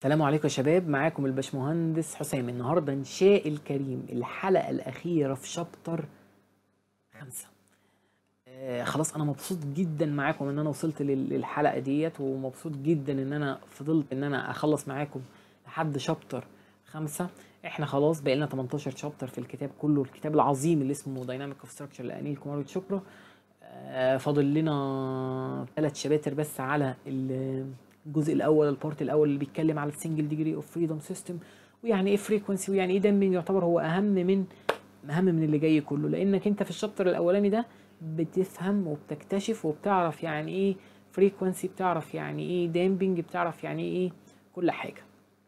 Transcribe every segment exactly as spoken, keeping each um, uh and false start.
السلام عليكم يا شباب، معاكم الباشمهندس حسام. النهارده انشاء الكريم الحلقه الاخيره في شابتر خمسة. آه خلاص انا مبسوط جدا معاكم ان انا وصلت لل- للحلقه ديت، ومبسوط جدا ان انا فضلت ان انا اخلص معاكم لحد شابتر خمسة. احنا خلاص بقى لنا تمنتاشر شابتر في الكتاب كله، الكتاب العظيم اللي اسمه دايناميك اوف ستراكشر لانيل كومارو تشوبرا. آه، فاضل لنا ثلاث شباتر بس على ال- الجزء الاول، البارت الاول اللي بيتكلم على السنجل ديجري اوف فريدوم سيستم، ويعني ايه فريكونسي، ويعني ايه دامبنج. يعتبر هو اهم من اهم من اللي جاي كله، لانك انت في الشابتر الاولاني ده بتفهم وبتكتشف وبتعرف يعني ايه فريكونسي، بتعرف يعني ايه دامبنج، بتعرف يعني ايه كل حاجه.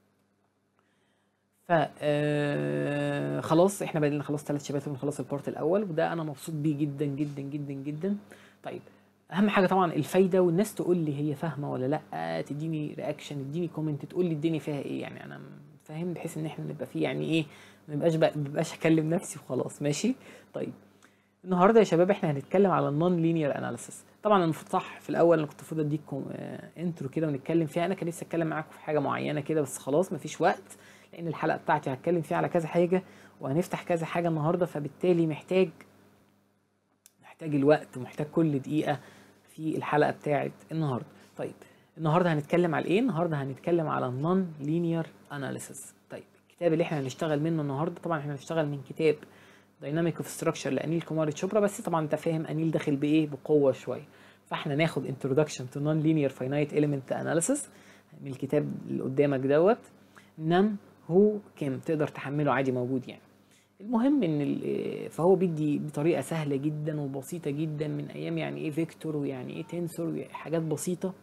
ف آه، خلاص احنا بقينا خلاص ثلاث شباتر ونخلص البارت الاول، وده انا مبسوط بيه جدا جدا جدا جدا. طيب، اهم حاجه طبعا الفايده، والناس تقول لي هي فاهمه ولا لا، تديني رياكشن، تديني كومنت، تقول لي الدنيا فيها ايه. يعني انا فاهم بحيث ان احنا نبقى فيه يعني ايه، ما نبقاش بقى- ما بقاش اكلم نفسي وخلاص. ماشي. طيب، النهارده يا شباب احنا هنتكلم على النون لينير اناليسيس. طبعا المفروض صح في الاول انا كنت المفروض اديكم آه انترو كده ونتكلم فيها. انا كان نفسي اتكلم معاكم في حاجه معينه كده، بس خلاص مفيش وقت، لان الحلقه بتاعتي هتكلم فيها على كذا حاجه، وهنفتح كذا حاجه النهارده، فبالتالي محتاج محتاج الوقت ومحتاج كل دقيقه في الحلقه بتاعت النهارده. طيب، النهارده هنتكلم على ايه؟ النهارده هنتكلم على النون لينير اناليسيس. طيب، الكتاب اللي احنا هنشتغل منه النهارده، طبعا احنا هنشتغل من كتاب دايناميك اوف ستراكشر لانيل كومارو تشوبرا، بس طبعا انت فاهم انيل داخل بايه، بقوه شويه. فاحنا ناخد انتروداكشن تو نون لينير فاينايت اليمنت اناليسيس من الكتاب اللي قدامك دوت، نم هو كيم، تقدر تحمله عادي، موجود يعني. المهم ان ال- فهو بيدي بطريقه سهله جدا وبسيطه جدا، من ايام يعني ايه فيكتور ويعني ايه تنسور، حاجات بسيطه.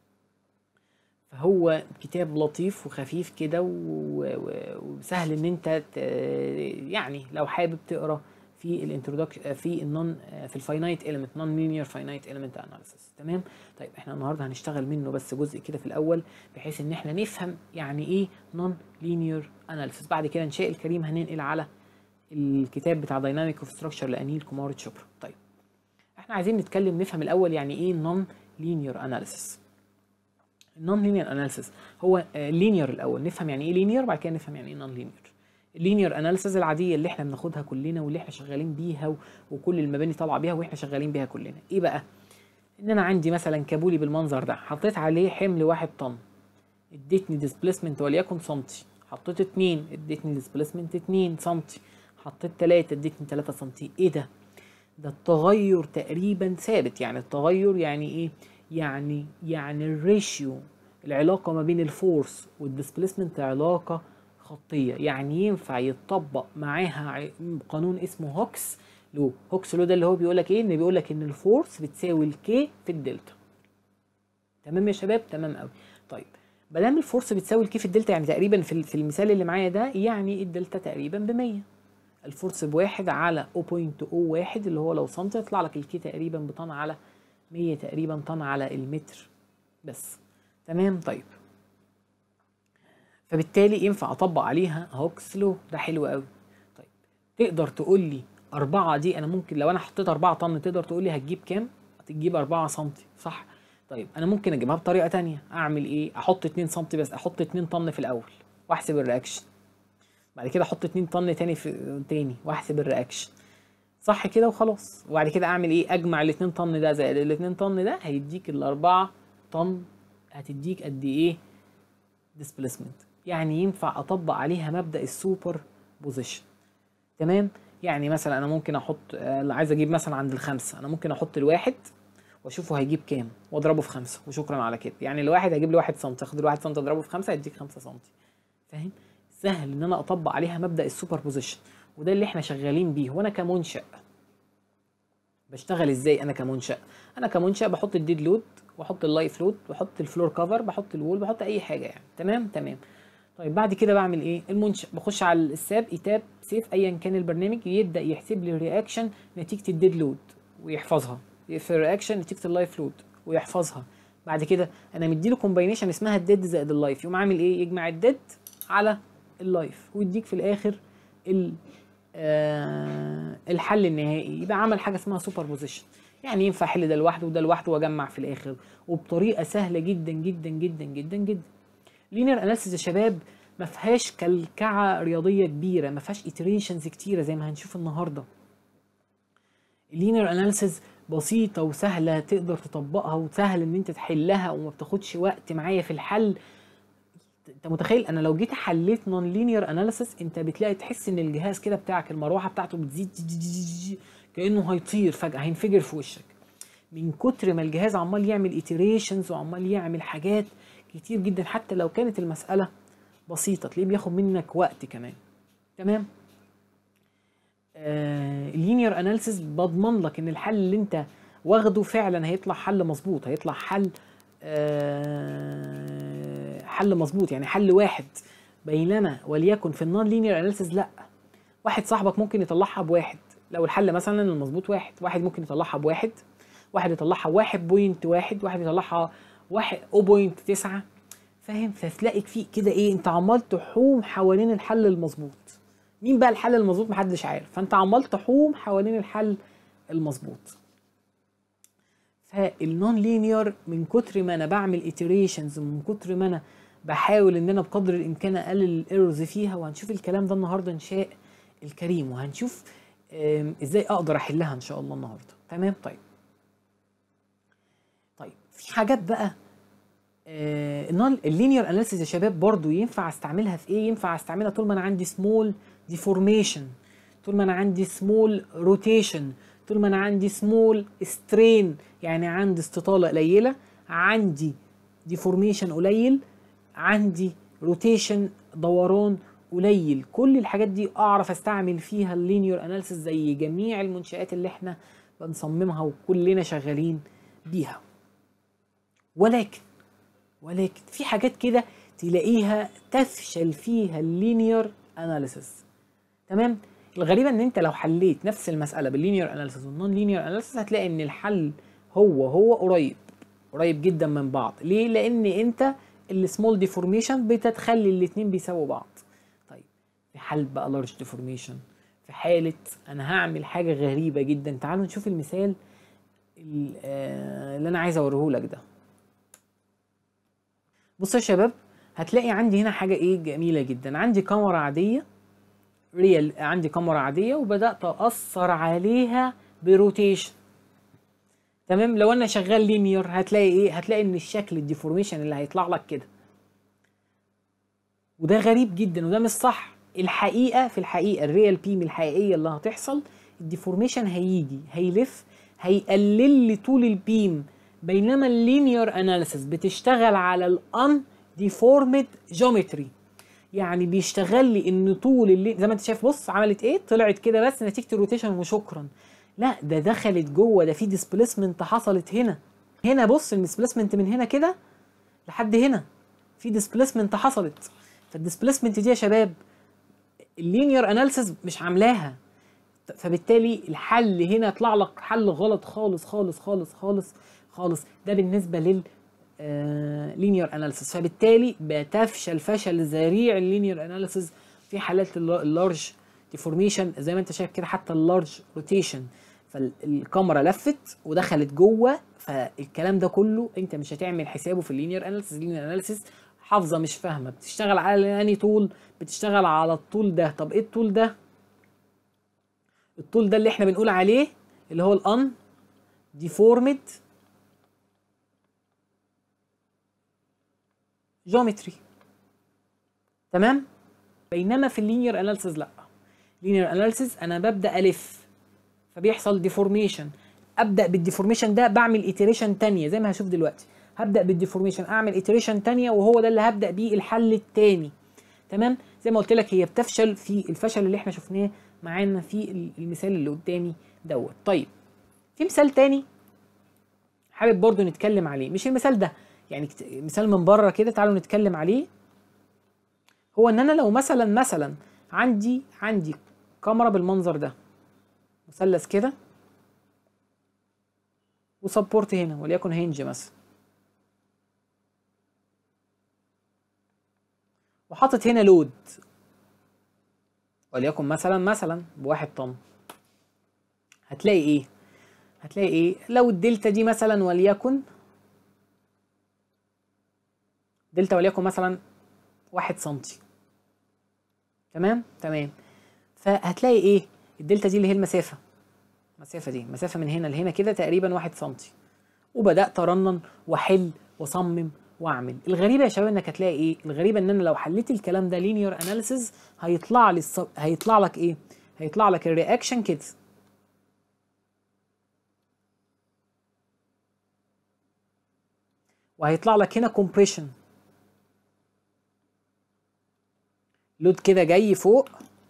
فهو كتاب لطيف وخفيف كده و- و- وسهل ان انت ت- يعني لو حابب تقرا في الانترودكشن في النون في الفاينايت اليمنت، نون لينير فاينايت اليمنت اناليسيس. تمام. طيب، احنا النهارده هنشتغل منه بس جزء كده في الاول، بحيث ان احنا نفهم يعني ايه نون لينير اناليسيس. بعد كده ان شاء الكريم هننقل على الكتاب بتاع دايناميك اوف ستراكشر لانيل كومارو تشوبرا. طيب، احنا عايزين نتكلم نفهم الاول يعني ايه نون لينير اناليسيس. النون لينير اناليسيس هو لينير الاول، نفهم يعني ايه لينير، بعد كده نفهم يعني ايه نون لينير. اللينير اناليسيس العاديه اللي احنا بناخدها كلنا واللي احنا شغالين بيها و- وكل المباني طالعه بيها واحنا شغالين بيها كلنا، ايه بقى؟ ان انا عندي مثلا كابولي بالمنظر ده، حطيت عليه حمل واحد طن، اديتني ديسبيسمنت وليكن سنتي، حطيت اتنين اديتني ديسبيسمنت اتنين سنتي، حطيت تلاتة اديتني تلاتة سنتي. ايه ده؟ ده التغير تقريبا ثابت. يعني التغير يعني ايه؟ يعني يعني الريشيو، العلاقة ما بين الفورس والديسبليسمنت علاقة خطية. يعني ينفع يتطبق معاها ع- قانون اسمه هوكس لو. هوكس لو ده اللي هو بيقولك ايه؟ ان بيقولك ان الفورس بتساوي الكي في الدلتا. تمام يا شباب؟ تمام قوي. طيب، ما دام الفورس بتساوي الكي في الدلتا، يعني تقريبا في ال- في المثال اللي معايا ده، يعني الدلتا تقريبا ب مية. الفورس بواحد على صفر فاصلة صفر واحد اللي هو لو سنتي، يطلع لك الكي تقريبا بطن على مية، تقريبا طن على المتر بس. تمام. طيب، فبالتالي ينفع اطبق عليها هوكس لو. ده حلو قوي. طيب، تقدر تقول لي أربعة دي، انا ممكن لو انا حطيت أربعة طن، تقدر تقول لي هتجيب كام؟ هتجيب أربعة سنتي، صح؟ طيب، انا ممكن اجيبها بطريقه تانية. اعمل ايه؟ احط اتنين سنتي بس، احط اتنين طن في الاول واحسب الرياكشن، بعد كده احط اتنين طن تاني في تاني واحسب الرياكشن، صح كده وخلاص. وبعد كده اعمل ايه؟ اجمع ال اتنين طن ده زائد ال اتنين طن ده، هيديك ال أربعة طن. هتديك قد ايه ديسبيسمنت؟ يعني ينفع اطبق عليها مبدأ السوبر بوزيشن. تمام. يعني مثلا انا ممكن احط آه، عايز اجيب مثلا عند الخمسه، انا ممكن احط الواحد واشوفه هيجيب كام واضربه في خمسه وشكرا على كده. يعني الواحد هيجيب لي واحد سم، اخد الواحد سم اضربه في خمسه هيديك خمسة سم. فاهم؟ سهل ان انا اطبق عليها مبدأ السوبر بوزيشن، وده اللي احنا شغالين بيه. وانا كمنشأ بشتغل ازاي؟ انا كمنشأ انا كمنشأ بحط الديد لود، واحط اللايف لود، بحط الفلور كفر، بحط الوول، بحط اي حاجه يعني. تمام تمام. طيب، بعد كده بعمل ايه؟ المنشأ بخش على الساب ايتاب سيف ايا كان البرنامج، يبدا يحسب لي الرياكشن نتيجه الديد لود ويحفظها، في الرياكشن نتيجه اللايف لود ويحفظها. بعد كده انا مديله كومباينيشن اسمها الديد زائد اللايف، يقوم عامل ايه؟ يجمع الديد على اللايف ويديك في الاخر ال آه الحل النهائي. يبقى عمل حاجه اسمها سوبر بوزيشن. يعني ينفع احل ده لوحده وده لوحده واجمع في الاخر، وبطريقه سهله جدا جدا جدا جدا جدا. لينير اناليسيس يا شباب ما فيهاش كلكعه رياضيه كبيره، ما فيهاش ايتريشنز كتيره زي ما هنشوف النهارده. اللينير اناليسيس بسيطه وسهله تقدر تطبقها وسهل ان انت تحلها وما بتاخدش وقت معايا في الحل. انت متخيل انا لو جيت حليت نون لينير اناليسيس انت بتلاقي تحس ان الجهاز كده بتاعك المروحه بتاعته بتزيد كانه هيطير فجاه، هينفجر في وشك من كتر ما الجهاز عمال يعمل ايتريشنز وعمال يعمل حاجات كتير جدا. حتى لو كانت المساله بسيطه تلاقيه بياخد منك وقت كمان. تمام. آه اللينير اناليسيس بضمن لك ان الحل اللي انت واخده فعلا هيطلع حل مظبوط، هيطلع حل آه حل مظبوط، يعني حل واحد. بينما وليكن في النون لينير اناليسيس لا، واحد صاحبك ممكن يطلعها بواحد، لو الحل مثلا المظبوط واحد، واحد ممكن يطلعها بواحد، واحد يطلعها واحد بوينت واحد، واحد يطلعها واحد او بوينت تسعة، فاهم؟ فتلاقي فيه كده ايه، انت عمال تحوم حوالين الحل المظبوط. مين بقى الحل المظبوط؟ محدش عارف، فانت عمال تحوم حوالين الحل المظبوط. فالنون لينير من كتر ما انا بعمل ايتريشنز ومن كتر ما انا بحاول ان انا بقدر الامكان اقلل الايرورز فيها، وهنشوف الكلام ده النهارده ان شاء الكريم، وهنشوف ازاي اقدر احلها ان شاء الله النهارده. تمام. طيب طيب في حاجات بقى النون اللينير اناليسيس يا شباب برضو ينفع استعملها في ايه؟ ينفع استعملها طول ما انا عندي سمول ديفورميشن، طول ما انا عندي سمول روتيشن، طول ما انا عندي سمول سترين، يعني عندي استطاله قليله، عندي ديفورميشن قليل، عندي روتيشن دوران قليل. كل الحاجات دي اعرف استعمل فيها اللينير اناليسيس زي جميع المنشآت اللي احنا بنصممها وكلنا شغالين بيها. ولكن ولكن في حاجات كده تلاقيها تفشل فيها اللينير اناليسيس. تمام. الغريبه ان انت لو حليت نفس المساله باللينير اناليسيس والنون لينير اناليسيس هتلاقي ان الحل هو هو قريب قريب جدا من بعض. ليه؟ لان انت السمول ديفورميشن بتتخلي الاثنين بيساووا بعض. طيب في حال بقى لارج ديفورميشن، في حاله انا هعمل حاجه غريبه جدا. تعالوا نشوف المثال اللي انا عايز اوريه لك ده. بصوا يا شباب، هتلاقي عندي هنا حاجه ايه جميله جدا. عندي كاميرا عاديه ريال، عندي كاميرا عاديه وبدات اثر عليها بروتيشن. تمام. لو انا شغال لينير هتلاقي ايه؟ هتلاقي ان الشكل الديفورميشن اللي هيطلع لك كده، وده غريب جدا وده مش صح. الحقيقه في الحقيقه الريال بيم الحقيقيه اللي هتحصل، الديفورميشن هيجي هيلف هيقلل لي طول البيم، بينما اللينير اناليسيس بتشتغل على الان ديفورمد جيومتري، يعني بيشتغل لي ان طول اللي زي ما انت شايف. بص عملت ايه؟ طلعت كده بس نتيجه الروتيشن وشكرا. لا ده دخلت جوه، ده في ديسبليسمنت حصلت هنا. هنا بص الديسبليسمنت من هنا كده لحد هنا في ديسبليسمنت حصلت. فالديسبليسمنت دي يا شباب اللينير اناليسيس مش عاملاها، فبالتالي الحل هنا يطلع لك حل غلط خالص خالص خالص خالص خالص. ده بالنسبه لل لينير اناليسيس. فبالتالي بتفشل فشل ذريع اللينير اناليسيس في حالات اللارج ديفورميشن زي ما انت شايف كده، حتى اللارج روتيشن. فالكاميرا لفت ودخلت جوه، فالكلام ده كله انت مش هتعمل حسابه في اللينير اناليسيس. اللينير اناليسيس حافظه مش فاهمه، بتشتغل على انهي طول؟ بتشتغل على الطول ده. طب ايه الطول ده؟ الطول ده اللي احنا بنقول عليه اللي هو الان ديفورمد جيومتري. تمام. بينما في اللينير اناليسيس لا، لينير اناليسيس انا ببدا الف فبيحصل ديفورميشن، ابدا بالديفورميشن ده بعمل ايتريشن ثانيه زي ما هشوف دلوقتي. هبدا بالديفورميشن اعمل ايتريشن ثانيه وهو ده اللي هبدا بيه الحل الثاني. تمام. زي ما قلت لك هي بتفشل في الفشل اللي احنا شفناه معانا في المثال اللي قدامي دوت. طيب في مثال تاني حابب برضو نتكلم عليه، مش المثال ده يعني مثال من بره كده، تعالوا نتكلم عليه. هو ان انا لو مثلا مثلا عندي عندي كاميرا بالمنظر ده، مثلث كده وسبورت هنا وليكن هنج مثلا، وحاطط هنا لود وليكن مثلا مثلا بواحد طن. هتلاقي ايه؟ هتلاقي ايه لو الدلتا دي مثلا وليكن دلتا وليكن مثلا واحد سنتي. تمام تمام. فهتلاقي ايه الدلتا دي اللي هي المسافه، المسافه دي مسافه من هنا لهنا كده تقريبا واحد سنتي. وبدات ارنن واحل واصمم واعمل. الغريبه يا شباب انك هتلاقي ايه، الغريبه ان انا لو حليت الكلام ده لينير اناليسيز هيطلع لي الص... هيطلع لك ايه، هيطلع لك الرياكشن كده، وهيطلع لك هنا كومبريشن، لود كده جاي فوق،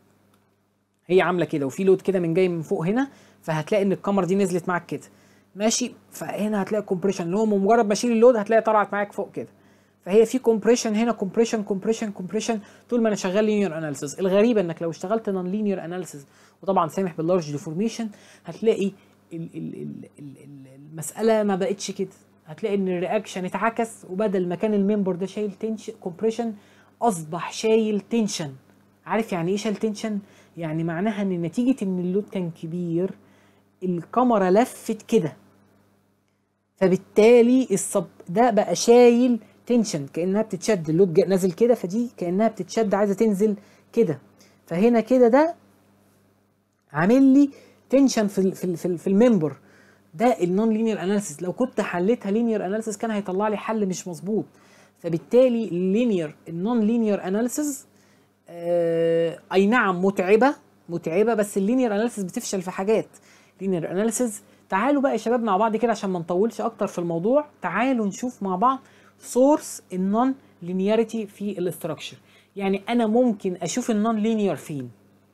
هي عامله كده، وفي لود كده من جاي من فوق هنا، فهتلاقي ان الكاميرا دي نزلت معاك كده ماشي. فهنا هتلاقي كومبريشن اللي هو مجرد ما اشيل اللود هتلاقي طلعت معاك فوق كده. فهي في كومبريشن هنا، كومبريشن كومبريشن كومبريشن طول ما انا شغال لينير اناليسيز. الغريبه انك لو اشتغلت نون لينير اناليسيز وطبعا سامح باللارج ديفورميشن هتلاقي ال ال ال ال المساله ما بقتش كده. هتلاقي ان الرياكشن اتعكس، وبدل ما كان الممبر ده شايل تنشن كومبريشن اصبح شايل تنشن. عارف يعني ايه شايل تنشن؟ يعني معناها ان نتيجه ان اللود كان كبير الكاميرا لفت كده، فبالتالي الصب ده بقى شايل تنشن، كانها بتتشد، اللود نازل كده فدي كانها بتتشد عايزه تنزل كده، فهنا كده ده عامل لي تنشن في ال في ال في, ال في الممبر ده. النون لينير اناليسيس لو كنت حليتها لينير اناليسيس كان هيطلع لي حل مش مظبوط. فبالتالي اللينير النون لينير اناليسيس آه اي نعم متعبه متعبه بس اللينير اناليسيس بتفشل في حاجات. لينير اناليسيس تعالوا بقى يا شباب مع بعض كده عشان ما نطولش اكتر في الموضوع، تعالوا نشوف مع بعض سورس النون لينياريتي في الاستراكشر. يعني انا ممكن اشوف النون لينير فين؟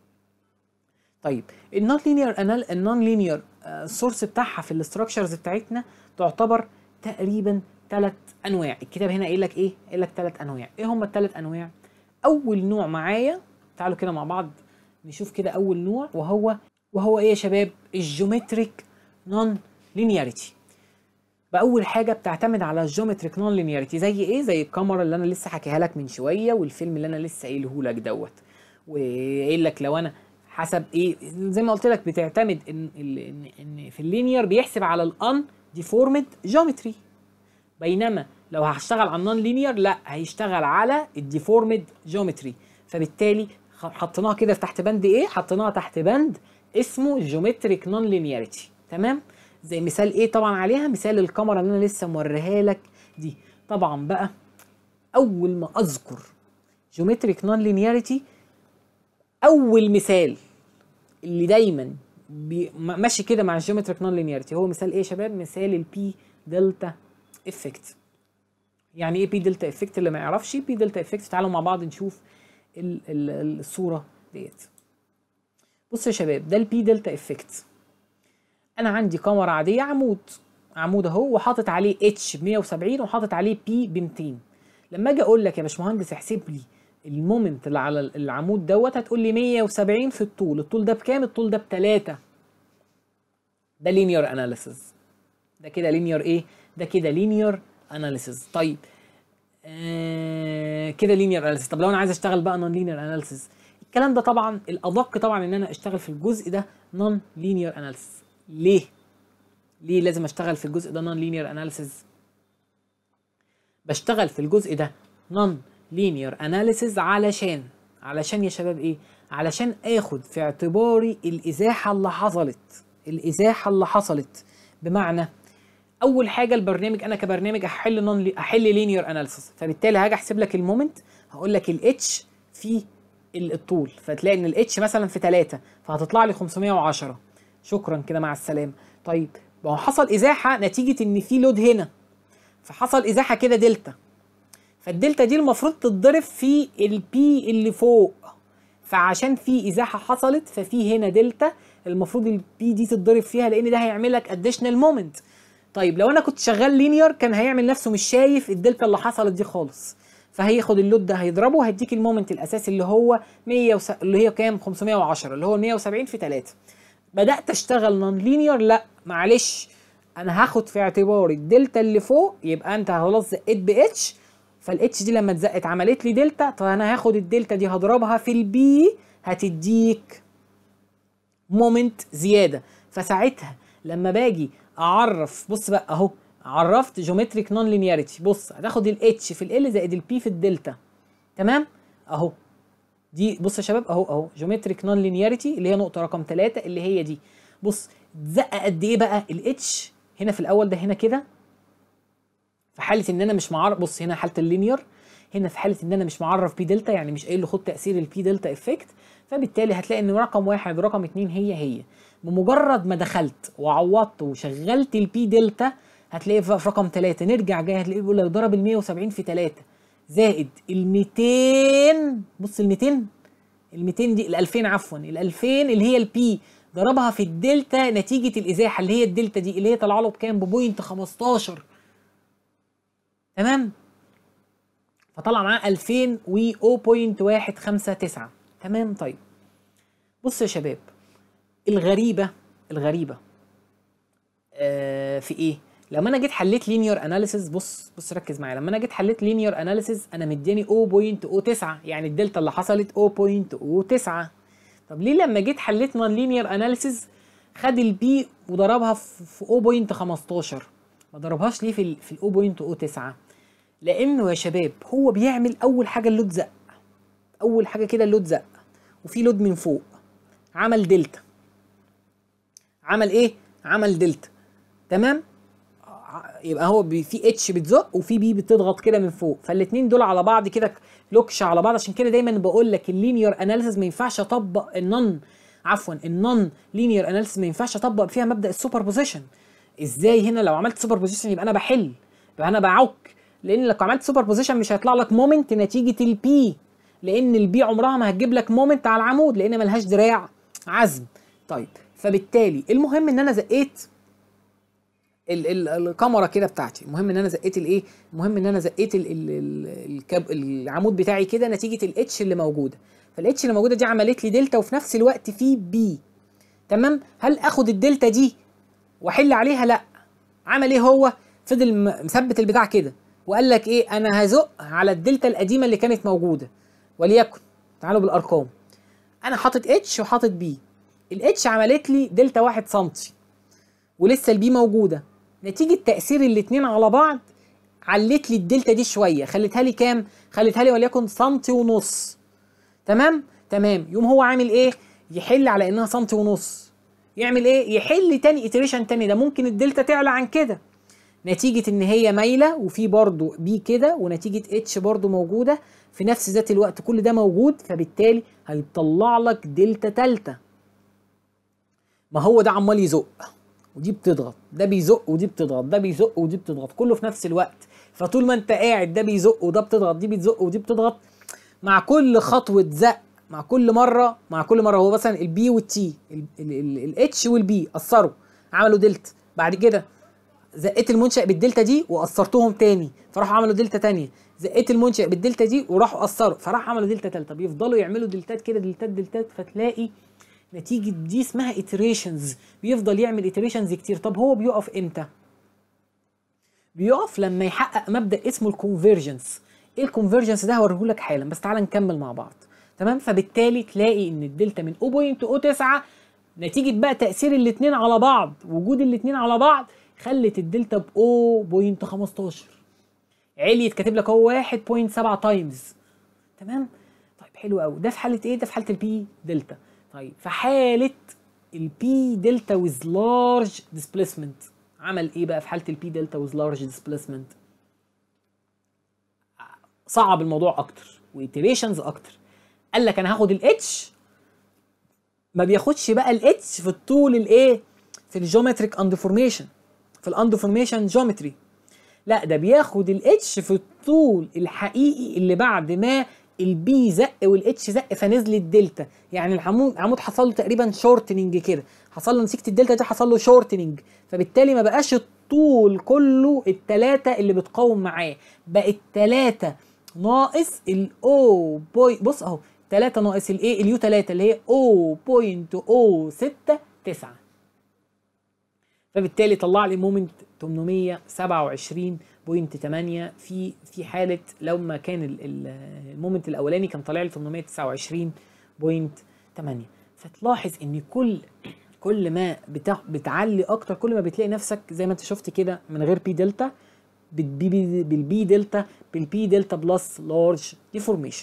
طيب النون لينير انال النون لينير السورس بتاعها في الاستراكشرز بتاعتنا تعتبر تقريبا ثلاث انواع. الكتاب هنا قايل لك ايه؟ قايل لك ثلاث انواع. ايه هم الثلاث انواع؟ اول نوع معايا تعالوا كده مع بعض نشوف كده اول نوع، وهو وهو ايه يا شباب؟ الجيومتريك نون لينياريتي. باول حاجه بتعتمد على الجيومتريك نون لينياريتي. زي ايه؟ زي الكاميرا اللي انا لسه حكيها لك من شويه، والفيلم اللي انا لسه قايله لك دوت. وقايل لك لو انا حسب ايه، زي ما قلت لك بتعتمد ان ان, إن في اللينير بيحسب على الان ديفورمد جيومتري، بينما لو هشتغل على النون لينير لا هيشتغل على الديفورمد جيومتري. فبالتالي حطيناها كده تحت بند ايه؟ حطيناها تحت بند اسمه جيومتريك نون لينياريتي. تمام؟ زي مثال ايه طبعا عليها؟ مثال الكاميرا اللي انا لسه موريها لك دي. طبعا بقى اول ما اذكر جيومتريك نون لينياريتي اول مثال اللي دايما ماشي كده مع الجيومتريك نون لينياريتي هو مثال ايه يا شباب؟ مثال البي دلتا افكت. يعني ايه بي دلتا افكت؟ اللي ما يعرفش بي دلتا افكت تعالوا مع بعض نشوف ال ال الصوره ديت. بصوا يا شباب ده البي دلتا افكت. انا عندي كاميرا عاديه، عمود عمود اهو، وحاطط عليه اتش ب مية وسبعين وحاطط عليه بي ب ميتين. لما اجي اقول لك يا باشمهندس احسب لي المومنت اللي على العمود دوت هتقول لي مية وسبعين في الطول. الطول ده بكام؟ الطول ده بتلاتة. ده لينير اناليسيز. ده كده لينير ايه؟ ده كده لينير اناليسيز. طيب آه كده لينير اناليسيز. طب لو انا عايز اشتغل بقى نون لينير اناليسيز، الكلام ده طبعا الادق طبعا ان انا اشتغل في الجزء ده نون لينير اناليسيز. ليه؟ ليه لازم اشتغل في الجزء ده نون لينير اناليسيز؟ بشتغل في الجزء ده نون لينير اناليسيز علشان علشان يا شباب ايه؟ علشان اخد في اعتباري الازاحه اللي حصلت الازاحه اللي حصلت بمعنى اول حاجه البرنامج، انا كبرنامج احل نون احل لينير اناليسيز، فبالتالي هاجي احسب لك المومنت هقول لك الاتش في الطول، فتلاقي ان الاتش مثلا في تلاتة فهتطلع لي خمسمية وعشرة. شكرا كده مع السلامه. طيب ما هو حصل ازاحه نتيجه ان في لود هنا، فحصل ازاحه كده دلتا، فالدلتا دي المفروض تتضرب في البي اللي فوق، فعشان في ازاحه حصلت ففي هنا دلتا المفروض البي دي تتضرب فيها لان ده هيعمل لك اديشنال مومنت. طيب لو انا كنت شغال لينير كان هيعمل نفسه مش شايف الدلتا اللي حصلت دي خالص، فهياخد اللود ده هيضربه هيديك المومنت الاساسي اللي هو مية وس... اللي هي كام؟ خمسمية وعشرة، اللي هو مية وسبعين في تلاتة. بدات اشتغل نون لينير، لا معلش انا هاخد في اعتباري الدلتا اللي فوق، يبقى انت خلاص زقيت باتش، فالاتش دي لما اتزقت عملت لي دلتا، طب انا هاخد الدلتا دي هضربها في البي هتديك مومنت زياده. فساعتها لما باجي اعرف، بص بقى اهو عرفت جيومتريك نون لينياريتي، بص هتاخد الاتش في ال زائد البي في الدلتا. تمام اهو. دي بص يا شباب اهو اهو جيومتريك نون لينياريتي اللي هي نقطه رقم ثلاثة اللي هي دي. بص اتزق قد ايه بقى الاتش هنا في الاول ده هنا كده في حاله ان انا مش معرف. بص هنا حاله اللينير، هنا في حاله ان انا مش معرف بي دلتا، يعني مش قايل له خد تاثير البي دلتا افكت، فبالتالي هتلاقي ان رقم واحد ورقم اتنين هي هي. بمجرد ما دخلت وعوضت وشغلت البي دلتا هتلاقي في رقم ثلاثة نرجع جاي هتلاقيه بيقول لك ضرب ال مية وسبعين في ثلاثة زائد ال ميتين. بص ال ميتين، ال ميتين دي ال ألفين عفوا، ال ألفين اللي هي البي ضربها في الدلتا نتيجه الازاحه اللي هي الدلتا دي اللي هي طالعه له بكام؟ ببوينت خمستاشر. تمام؟ فطلع معاه ألفين و صفر واحد خمسة تسعة. تمام. طيب بص يا شباب الغريبه الغريبه آه في ايه؟ لما انا جيت حليت لينير اناليسيس، بص بص ركز معايا، لما انا جيت حليت لينير اناليسيس انا مدياني صفر فاصلة صفر تسعة، يعني الدلتا اللي حصلت صفر فاصلة صفر تسعة. طب ليه لما جيت حليت نون لينير اناليسيس خد البي وضربها في صفر فاصلة خمستاشر، ما ضربهاش ليه في في صفر فاصلة صفر تسعة؟ لانه يا شباب هو بيعمل اول حاجه اللود زق، اول حاجه كده اللود زق وفي لود من فوق عمل دلتا. عمل ايه؟ عمل دلتا. تمام؟ يبقى هو في اتش بتزق وفي بي بتضغط كده من فوق، فالاثنين دول على بعض كده لوكش على بعض. عشان كده دايما بقول لك اللينير اناليسيس ما ينفعش اطبق النون عفوا النون لينير اناليسيس ما ينفعش اطبق فيها مبدا السوبر بوزيشن. ازاي؟ هنا لو عملت سوبر بوزيشن يبقى انا بحل، يبقى انا بعك، لان لو عملت سوبر بوزيشن مش هيطلع لك مومنت نتيجه البي، لان البي عمرها ما هتجيب لك مومنت على العمود لان ملهاش دراع عزم. طيب فبالتالي المهم ان انا زقيت ال ال الكاميرا كده بتاعتي، المهم ان انا زقيت الايه؟ المهم ان انا زقيت ال ال ال العمود بتاعي كده نتيجه الاتش اللي موجوده، فالاتش اللي موجوده دي عملت لي دلتا وفي نفس الوقت في بي. تمام؟ هل اخد الدلتا دي واحل عليها؟ لا. عمل ايه هو؟ فضل مثبت البتاع كده وقال لك ايه؟ انا هزق على الدلتا القديمه اللي كانت موجوده، وليكن تعالوا بالارقام، انا حاطط اتش وحاطط بي، الاتش عملت لي دلتا واحد سنتي ولسه البي موجوده، نتيجه تاثير الاثنين على بعض علت لي الدلتا دي شويه، خلتها لي كام؟ خلتها لي وليكن سنتي ونص. تمام؟ تمام. يوم هو عامل ايه؟ يحل على انها سنتي ونص. يعمل ايه؟ يحل تاني اتريشن تاني، ده ممكن الدلتا تعلى عن كده نتيجه ان هي مايله وفي برضو بي كده ونتيجه اتش برضو موجوده في نفس ذات الوقت، كل ده موجود، فبالتالي هيطلع لك دلتا تالته. ما هو ده عمال يزق ودي بتضغط، ده بيزق ودي بتضغط، ده بيزق ودي بتضغط، كله في نفس الوقت. فطول ما انت قاعد ده بيزق وده بتضغط، دي بتزق ودي بتضغط، مع كل خطوه زق، مع كل مره مع كل مره هو مثلا البي والتي الاتش والبي اثروا عملوا دلتا، بعد كده زقيت المنشأ بالدلتا دي واثرتهم تاني فراحوا عملوا دلتا تانيه، زقيت المنشأ بالدلتا دي وراحوا اثروا فراح عملوا دلتا تالته، بيفضلوا يعملوا دلتات كده دلتات دلتات، فتلاقي نتيجه دي اسمها اتريشنز، بيفضل يعمل اتريشنز كتير. طب هو بيقف امتى؟ بيقف لما يحقق مبدا اسمه الكونفرجنس. ايه الكونفرجنس ده؟ هوريهولك حالا، بس تعالى نكمل مع بعض. تمام؟ فبالتالي تلاقي ان الدلتا من صفر فاصلة صفر تسعة نتيجه بقى تاثير الاثنين على بعض، وجود الاثنين على بعض خلت الدلتا ب صفر فاصلة خمستاشر، عليت كاتب لك اهو واحد فاصلة سبعة تايمز. تمام؟ طيب حلو قوي. ده في حاله ايه؟ ده في حاله البي دلتا. طيب في حاله البي دلتا ويز لارج ديسبيسمنت عمل ايه بقى في حاله البي دلتا ويز لارج ديسبيسمنت؟ صعب الموضوع اكتر وإيتريشنز اكتر. قال لك انا هاخد الاتش، ما بياخدش بقى الاتش في الطول الايه؟ في الجيومتريك اندفورميشن، في الاندفورميشن جيومتري، لا ده بياخد الاتش في الطول الحقيقي اللي بعد ما البي زق والاتش زق فنزل الدلتا، يعني العمود عمود حصل له تقريبا شورتنج كده، حصل له نتيجه الدلتا دي حصل له شورتنج، فبالتالي ما بقاش الطول كله الثلاثه اللي بتقاوم معاه، بقت ثلاثة ناقص الاو بوي، بص اهو ثلاثة ناقص الايه؟ اليو ثلاثة اللي هي صفر فاصلة صفر ستة تسعة، فبالتالي طلع لي مومنت ثمانمية وسبعة وعشرين فاصلة ثمانية في في حاله لو ما كان المومنت الاولاني كان طالع لي ثمانمية وتسعة وعشرين فاصلة ثمانية. فتلاحظ ان كل كل ما بتعلي اكتر كل ما بتلاقي نفسك زي ما انت شفت كده من غير بي دلتا بالبي بالبي دلتا بالبي دلتا بلس لارج ديفورميشن.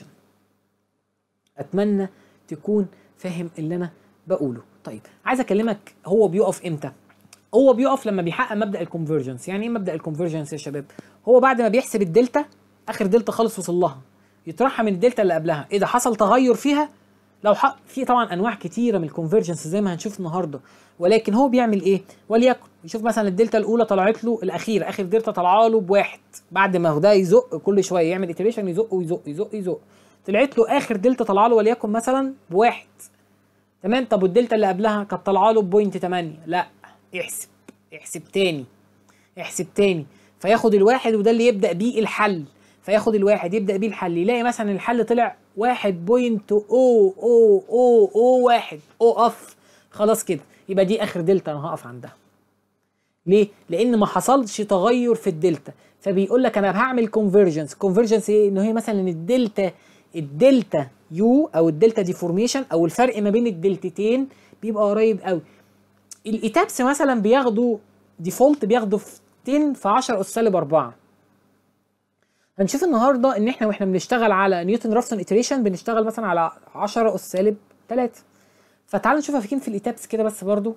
اتمنى تكون فاهم اللي انا بقوله. طيب عايز اكلمك هو بيقف امتى؟ هو بيقف لما بيحقق مبدا الكونفرجنس. يعني ايه مبدا الكونفرجنس يا شباب؟ هو بعد ما بيحسب الدلتا، اخر دلتا خالص وصل لها، يطرحها من الدلتا اللي قبلها، اذا حصل تغير فيها، لو حق في طبعا انواع كتيره من الكونفرجنس زي ما هنشوف النهارده، ولكن هو بيعمل ايه؟ وليكن يشوف مثلا الدلتا الاولى طلعت له الاخير، اخر دلتا طلعها له بواحد، بعد ما ده يزق كل شويه يعمل اتريشن، يزق ويزق يزق يزق، طلعت له اخر دلتا طلع له وليكن مثلا بواحد. تمام. طب والدلتا اللي قبلها كانت طالعه له بوينت تمانية، لا احسب احسب تاني احسب تاني فياخد الواحد، وده اللي يبدا بيه الحل. فياخد الواحد يبدا بيه الحل، يلاقي مثلا الحل طلع واحد بوينت او او او او واحد، اقف خلاص كده، يبقى دي اخر دلتا انا هقف عندها. ليه؟ لان ما حصلش تغير في الدلتا. فبيقول لك انا هعمل كونفرجنس. كونفرجنس ايه؟ ان هي مثلا الدلتا الدلتا يو او الدلتا ديفورميشن او الفرق ما بين الدلتتين بيبقى قريب قوي. الايتابس مثلا بياخدوا ديفولت، بياخدوا في عشرة في عشرة اس سالب أربعة. هنشوف النهارده ان احنا واحنا بنشتغل على نيوتن رافسون ايتريشن بنشتغل مثلا على عشرة اس سالب تلاتة. فتعالوا نشوفها فين في الايتابس كده بس برضو.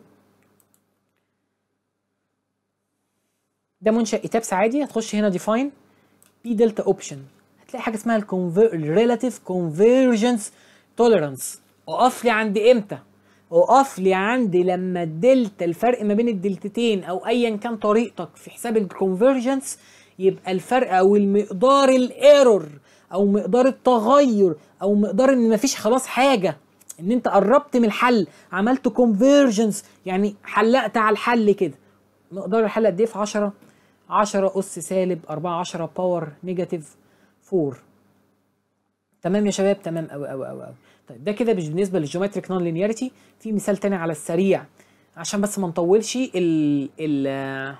ده منشأ ايتابس عادي، هتخش هنا ديفاين بي دلتا اوبشن، هتلاقي حاجه اسمها الريلاتيف كونفرجنس توليرانس. اقف لي عند امتى؟ اقف لي عند لما الدلتا، الفرق ما بين الدلتتين او ايا كان طريقتك في حساب الكونفرجنس، يبقى الفرق او المقدار الايرور او مقدار التغير او مقدار ان مفيش خلاص حاجه، ان انت قربت من الحل، عملت كونفرجنس يعني حلقت على الحل كده. مقدار الحل قد ايه في عشرة؟ عشرة اس سالب أربعة، عشرة باور نيجاتيف أربعة. تمام يا شباب؟ تمام قوي قوي قوي قوي. طيب ده كده مش بالنسبه للجيومتريك نون لينياريتي. في مثال تاني على السريع عشان بس ما نطولش، ال ال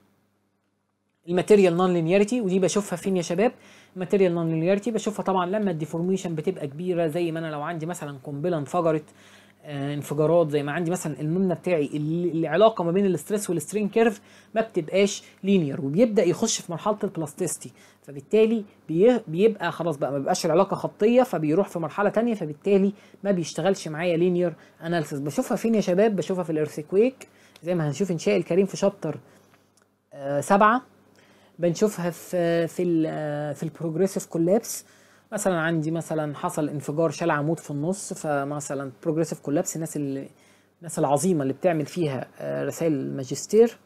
الماتيريال نون لينياريتي، ودي بشوفها فين يا شباب؟ الماتيريال نون لينياريتي بشوفها طبعا لما الديفورميشن بتبقى كبيره، زي ما انا لو عندي مثلا قنبله انفجرت، آه انفجارات، زي ما عندي مثلا المبنى بتاعي العلاقه ما بين الاستريس والسترين كيرف ما بتبقاش لينير، وبيبدا يخش في مرحله البلاستيستي، فبالتالي بي بيبقى خلاص بقى ما بيبقاش العلاقه خطيه، فبيروح في مرحله ثانيه، فبالتالي ما بيشتغلش معايا لينير اناليسيس. بشوفها فين يا شباب؟ بشوفها في الارثكويك زي ما هنشوف انشاء الكريم في شابتر آه سبعة. بنشوفها في في ال في البروجريسيف كولابس. مثلا عندي مثلا حصل انفجار شال عمود في النص، فمثلا بروجريسيف كولابس، الناس اللي الناس العظيمه اللي بتعمل فيها رسائل ماجستير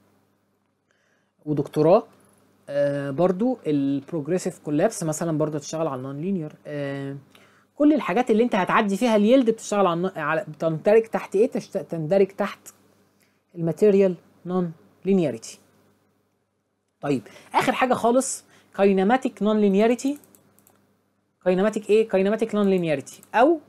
ودكتوراه، برضو البروجريسيف كولابس مثلا برضو تشتغل على النون لينير. كل الحاجات اللي انت هتعدي فيها اليلد بتشتغل على بتندرج تحت ايه؟ تندرج تحت الماتيريال نون لينياريتي. طيب اخر حاجه خالص كايناماتيك نون لينياريتي. كايناماتيك ايه؟ كايناماتيك نون لينياريتي او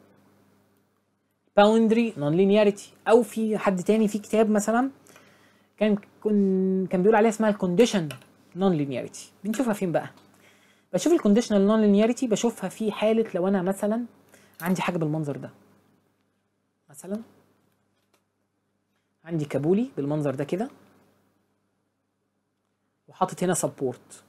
باوندري نون لينياريتي، او في حد تاني في كتاب مثلا كان كن كان بيقول عليها اسمها الكونديشن نون لينياريتي. بنشوفها فين بقى؟ بشوف الكونديشنال نون لينياريتي بشوفها في حاله لو انا مثلا عندي حاجه بالمنظر ده، مثلا عندي كابولي بالمنظر ده كده وحاطط هنا سبورت.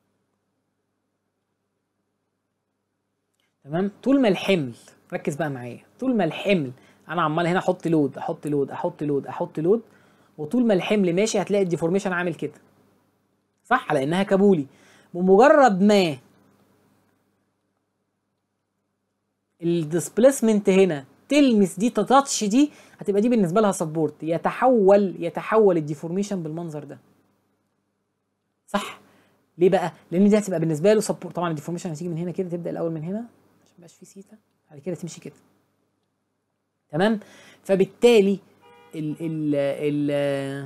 تمام. طول ما الحمل، ركز بقى معايا، طول ما الحمل انا عمال هنا احط لود احط لود احط لود احط لود، وطول ما الحمل ماشي هتلاقي الديفورميشن عامل كده، صح؟ على انها كابولي. بمجرد ما الديسبليسمنت هنا تلمس دي تاتش دي، هتبقى دي بالنسبه لها سبورت، يتحول يتحول الديفورميشن بالمنظر ده، صح؟ ليه بقى؟ لان دي هتبقى بالنسبه له سبورت. طبعا الديفورميشن هتيجي من هنا كده، تبدا الاول من هنا عشان ميبقاش في سيتا، بعد كده تمشي كده. تمام. فبالتالي ال ال ال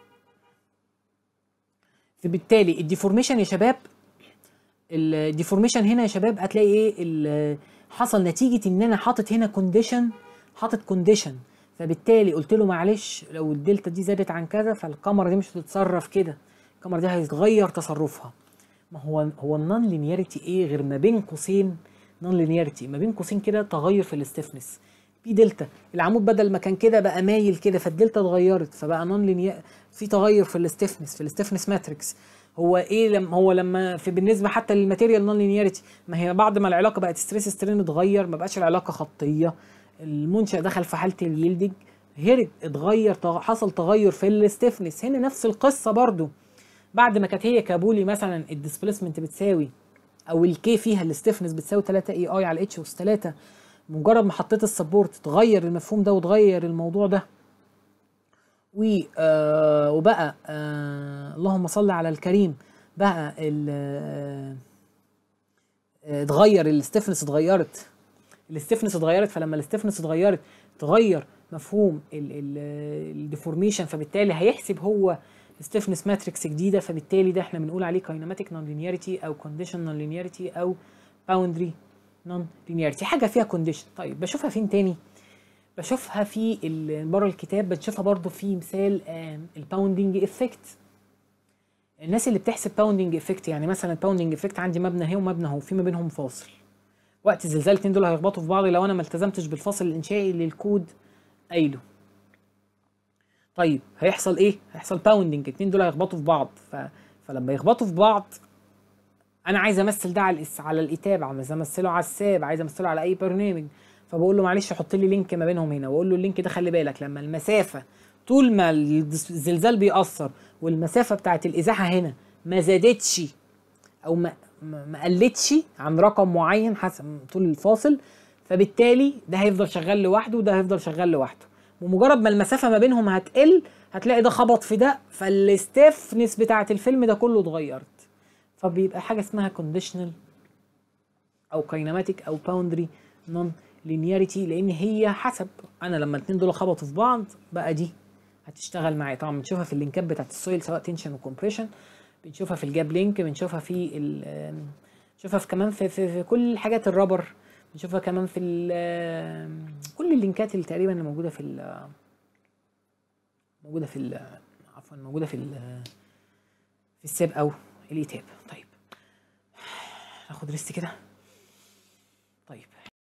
فبالتالي الديفورميشن يا شباب، الديفورميشن هنا يا شباب هتلاقي ايه؟ حصل نتيجه ان انا حاطط هنا كونديشن، حاطط كونديشن، فبالتالي قلت له معلش لو الدلتا دي زادت عن كذا فالكاميرا دي مش هتتصرف كده، الكاميرا دي هيتغير تصرفها. ما هو هو النون لينياريتي ايه غير ما بين قوسين؟ نون لينياريتي ما بين قوسين كده تغير في الاستفنس. بي دلتا العمود بدل ما كان كده بقى مايل كده، فالدلتا اتغيرت فبقى نون لينيار، في تغير في الاستفنس في الاستفنس ماتريكس. هو ايه لما هو لما في بالنسبه حتى للماتيريال نون لينياريتي، ما هي بعد ما العلاقه بقت ستريس سترين اتغير، ما بقاش العلاقه خطيه، المنشأ دخل في حاله اليلدنج، هرب اتغير، حصل تغير في الستيفنس. هنا نفس القصه برضو، بعد ما كانت هي كابولي مثلا الديسبيسمنت بتساوي او الكي فيها الستيفنس بتساوي ثلاثة اي اي على اتش اس ثلاثة، مجرد ما حطيت السبورت اتغير المفهوم ده واتغير الموضوع ده، و آه وبقى آه اللهم صل على الكريم، بقى ال اتغير الستيفنس، اتغيرت الستيفنس اتغيرت فلما الستيفنس اتغيرت اتغير مفهوم الديفورميشن، فبالتالي هيحسب هو ستيفنس ماتريكس جديده، فبالتالي ده احنا بنقول عليه كاينماتيك نون لينياريتي او كونديشن نون لينياريتي او باوندري نون لينياريتي، حاجه فيها كونديشن. طيب بشوفها فين تاني؟ بشوفها في بره الكتاب، بتشوفها برضو في مثال الباوندنج افكت. الناس اللي بتحسب باوندنج افكت، يعني مثلا الباوندنج افكت عندي مبنى اهي ومبنى اهو، في ما بينهم فاصل، وقت الزلزال الاثنين دول هيخبطوا في بعض لو انا ما التزمتش بالفاصل الانشائي اللي الكود قايله. طيب هيحصل ايه؟ هيحصل باوندنج، الاثنين دول هيخبطوا في بعض، ف... فلما يخبطوا في بعض انا عايز امثل ده على الإس... على الايتاب، عايز امثله على الساب، عايز امثله على اي برنامج، فبقول له معلش حط لي لينك ما بينهم هنا، واقول له اللينك ده خلي بالك لما المسافه طول ما الزلزال بيأثر والمسافه بتاعت الازاحه هنا ما زادتش او ما ما قلتش عن رقم معين حسب طول الفاصل، فبالتالي ده هيفضل شغال لوحده وده هيفضل شغال لوحده، ومجرد ما المسافه ما بينهم هتقل هتلاقي ده خبط في ده، فالستيفنس بتاعه الفيلم ده كله اتغيرت، فبيبقى حاجه اسمها كونديشنال او كاينماتيك او باوندري نون لينياريتي، لان هي حسب انا لما الاثنين دول خبطوا في بعض بقى دي هتشتغل معايا. طبعا بنشوفها في اللينكات بتاعه السويل سواء تنشن وكمبريشن، بنشوفها في الجاب لينك، بنشوفها في ال بنشوفها في كمان في, في, في كل حاجات الرابر، بنشوفها كمان في كل اللينكات اللي تقريبا اللي موجوده في ال موجوده في ال عفوا موجوده في ال في الساب او الايتاب. طيب ناخد ريست كده. طيب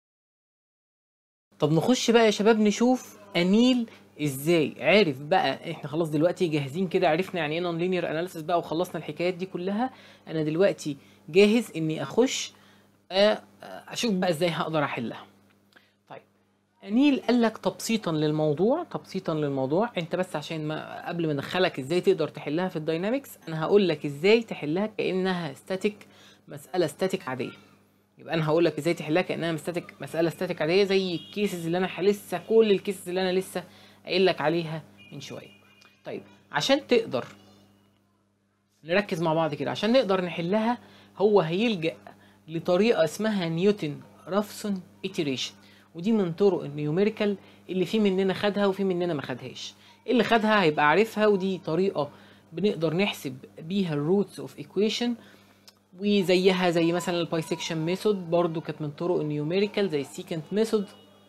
طب نخش بقى يا شباب نشوف انيل ازاي عرف بقى. احنا خلاص دلوقتي جاهزين كده، عرفنا يعني ايه نون لينير اناليسيس بقى وخلصنا الحكايات دي كلها، انا دلوقتي جاهز اني اخش اشوف بقى ازاي هقدر احلها. طيب انيل قال لك تبسيطا للموضوع، تبسيطا للموضوع انت بس عشان ما قبل ما ادخلك ازاي تقدر تحلها في الداينامكس، انا هقول لك ازاي تحلها كانها ستاتيك، مساله ستاتيك عاديه. يبقى انا هقول لك ازاي تحلها كانها مستاتيك، مساله ستاتيك عاديه زي الكيسز اللي انا لسه كل الكيسز اللي انا لسه قايل لك عليها من شويه. طيب عشان تقدر نركز مع بعض كده، عشان نقدر نحلها هو هيلجأ لطريقه اسمها نيوتن رافسون ايتريشن، ودي من طرق النيوميريكال اللي في مننا خدها وفي مننا ما خدهاش. اللي خدها هيبقى عارفها، ودي طريقه بنقدر نحسب بيها الروتس اوف ايكويشن، وزيها زي مثلا البايسكشن ميثود برضو كانت من طرق النيوميريكال زي السيكنت ميثود.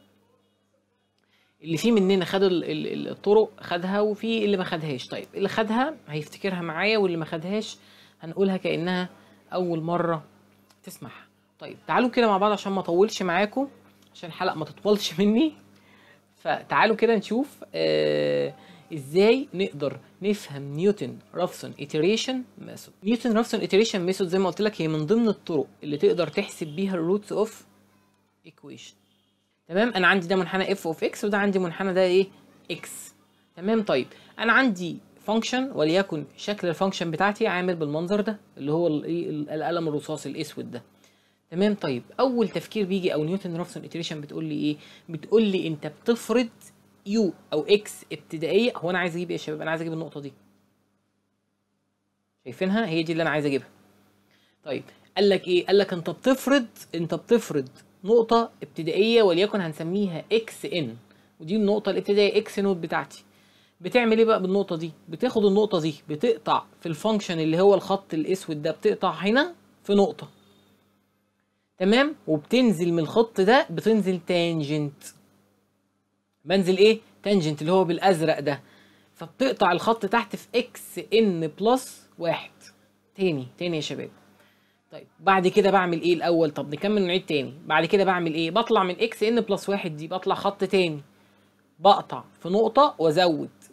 اللي فيه مننا خد الطرق خدها وفي اللي ما خدهاش. طيب اللي خدها هيفتكرها معايا، واللي ما خدهاش هنقولها كأنها اول مرة تسمعها. طيب تعالوا كده مع بعض عشان ما اطولش معاكم، عشان الحلقة ما تطولش مني، فتعالوا كده نشوف آه ازاي نقدر نفهم نيوتن رافسون ايتريشن ميثود. نيوتن رافسون ايتريشن ميثود زي ما قلت لك هي من ضمن الطرق اللي تقدر تحسب بيها الروتس اوف ايكويشن. تمام، انا عندي ده منحنى اف اوف اكس وده عندي منحنى ده ايه اكس. تمام، طيب انا عندي فانكشن وليكن شكل الفانكشن بتاعتي عامل بالمنظر ده اللي هو القلم الرصاصي الاسود ده. تمام، طيب اول تفكير بيجي او نيوتن رافسون ايتريشن بتقول لي ايه؟ بتقول لي انت بتفرض يو او اكس ابتدائيه. هو انا عايز اجيب ايه يا شباب؟ انا عايز اجيب النقطه دي، شايفينها؟ هي دي اللي انا عايز اجيبها. طيب قال لك ايه؟ قال لك انت بتفرض انت بتفرض نقطه ابتدائيه وليكن هنسميها اكس ان، ودي النقطه الابتدائيه اكس نوت بتاعتي. بتعمل ايه بقى بالنقطه دي؟ بتاخد النقطه دي بتقطع في الفانكشن اللي هو الخط الاسود ده، بتقطع هنا في نقطه. تمام، وبتنزل من الخط ده بتنزل تانجنت. بنزل ايه؟ تانجنت اللي هو بالازرق ده، فبتقطع الخط تحت في اكس ان بلس واحد. تاني تاني يا شباب. طيب بعد كده بعمل ايه الاول؟ طب نكمل نعيد تاني. بعد كده بعمل ايه؟ بطلع من اكس ان بلس واحد دي، بطلع خط تاني، بقطع في نقطه وازود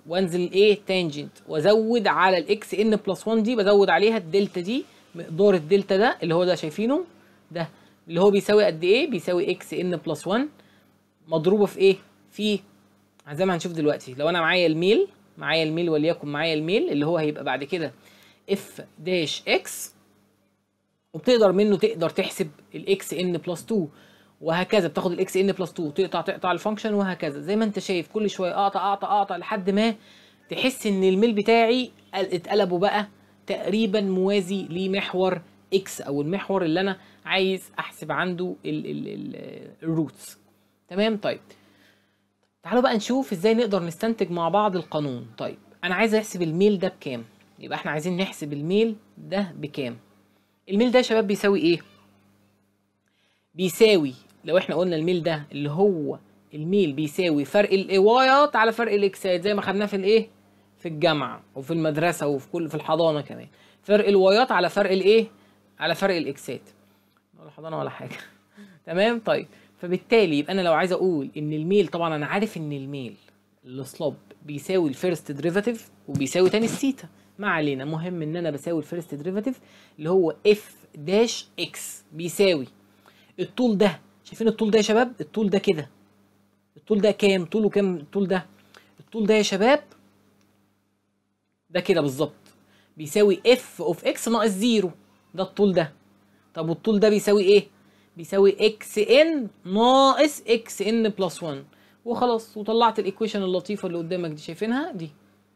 وانزل ايه تانجنت وازود على الاكس ان بلس واحد دي، بزود عليها الدلتا دي، مقدار الدلتا ده اللي هو ده شايفينه ده اللي هو بيساوي قد ايه؟ بيساوي اكس ان بلس واحد مضروبه في ايه؟ في زي ما هنشوف دلوقتي. لو انا معايا الميل معايا الميل وليكن معايا الميل اللي هو هيبقى بعد كده اف داش اكس، وبتقدر منه تقدر تحسب الاكس ان بلس اتنين وهكذا، بتاخد الاكس ان بلس اتنين تقطع تقطع الفانكشن وهكذا زي ما انت شايف، كل شويه اقطع اقطع اقطع لحد ما تحس ان الميل بتاعي اتقلبوا بقى تقريبا موازي لمحور اكس او المحور اللي انا عايز احسب عنده الروتس. تمام. طيب تعالوا بقى نشوف ازاي نقدر نستنتج مع بعض القانون. طيب انا عايز احسب الميل ده بكام، يبقى احنا عايزين نحسب الميل ده بكام. الميل ده يا شباب بيساوي ايه؟ بيساوي لو احنا قلنا الميل ده اللي هو الميل بيساوي فرق الوايات على فرق الاكسات زي ما خدناه في الايه؟ في الجامعه وفي المدرسه وفي كل في الحضانه كمان، فرق الوايات على فرق الايه؟ على فرق الاكسات. ولا حضانه ولا حاجه. تمام. طيب فبالتالي يبقى انا لو عايز اقول ان الميل، طبعا انا عارف ان الميل السلوب بيساوي الفيرست ديريفاتيف وبيساوي تاني الثيتا، ما علينا، مهم ان انا بساوي الفيرست ديريفاتيف اللي هو اف داش اكس بيساوي الطول ده. شايفين الطول ده يا شباب؟ الطول ده كده، الطول ده كام؟ طوله كام الطول ده؟ الطول ده يا شباب ده كده بالظبط بيساوي اف اوف اكس ناقص زيرو، ده الطول ده. طب والطول ده بيساوي ايه؟ بيساوي اكس ان ناقص اكس ان بلس واحد، وخلاص. وطلعت الايكويشن اللطيفه اللي قدامك دي، شايفينها دي؟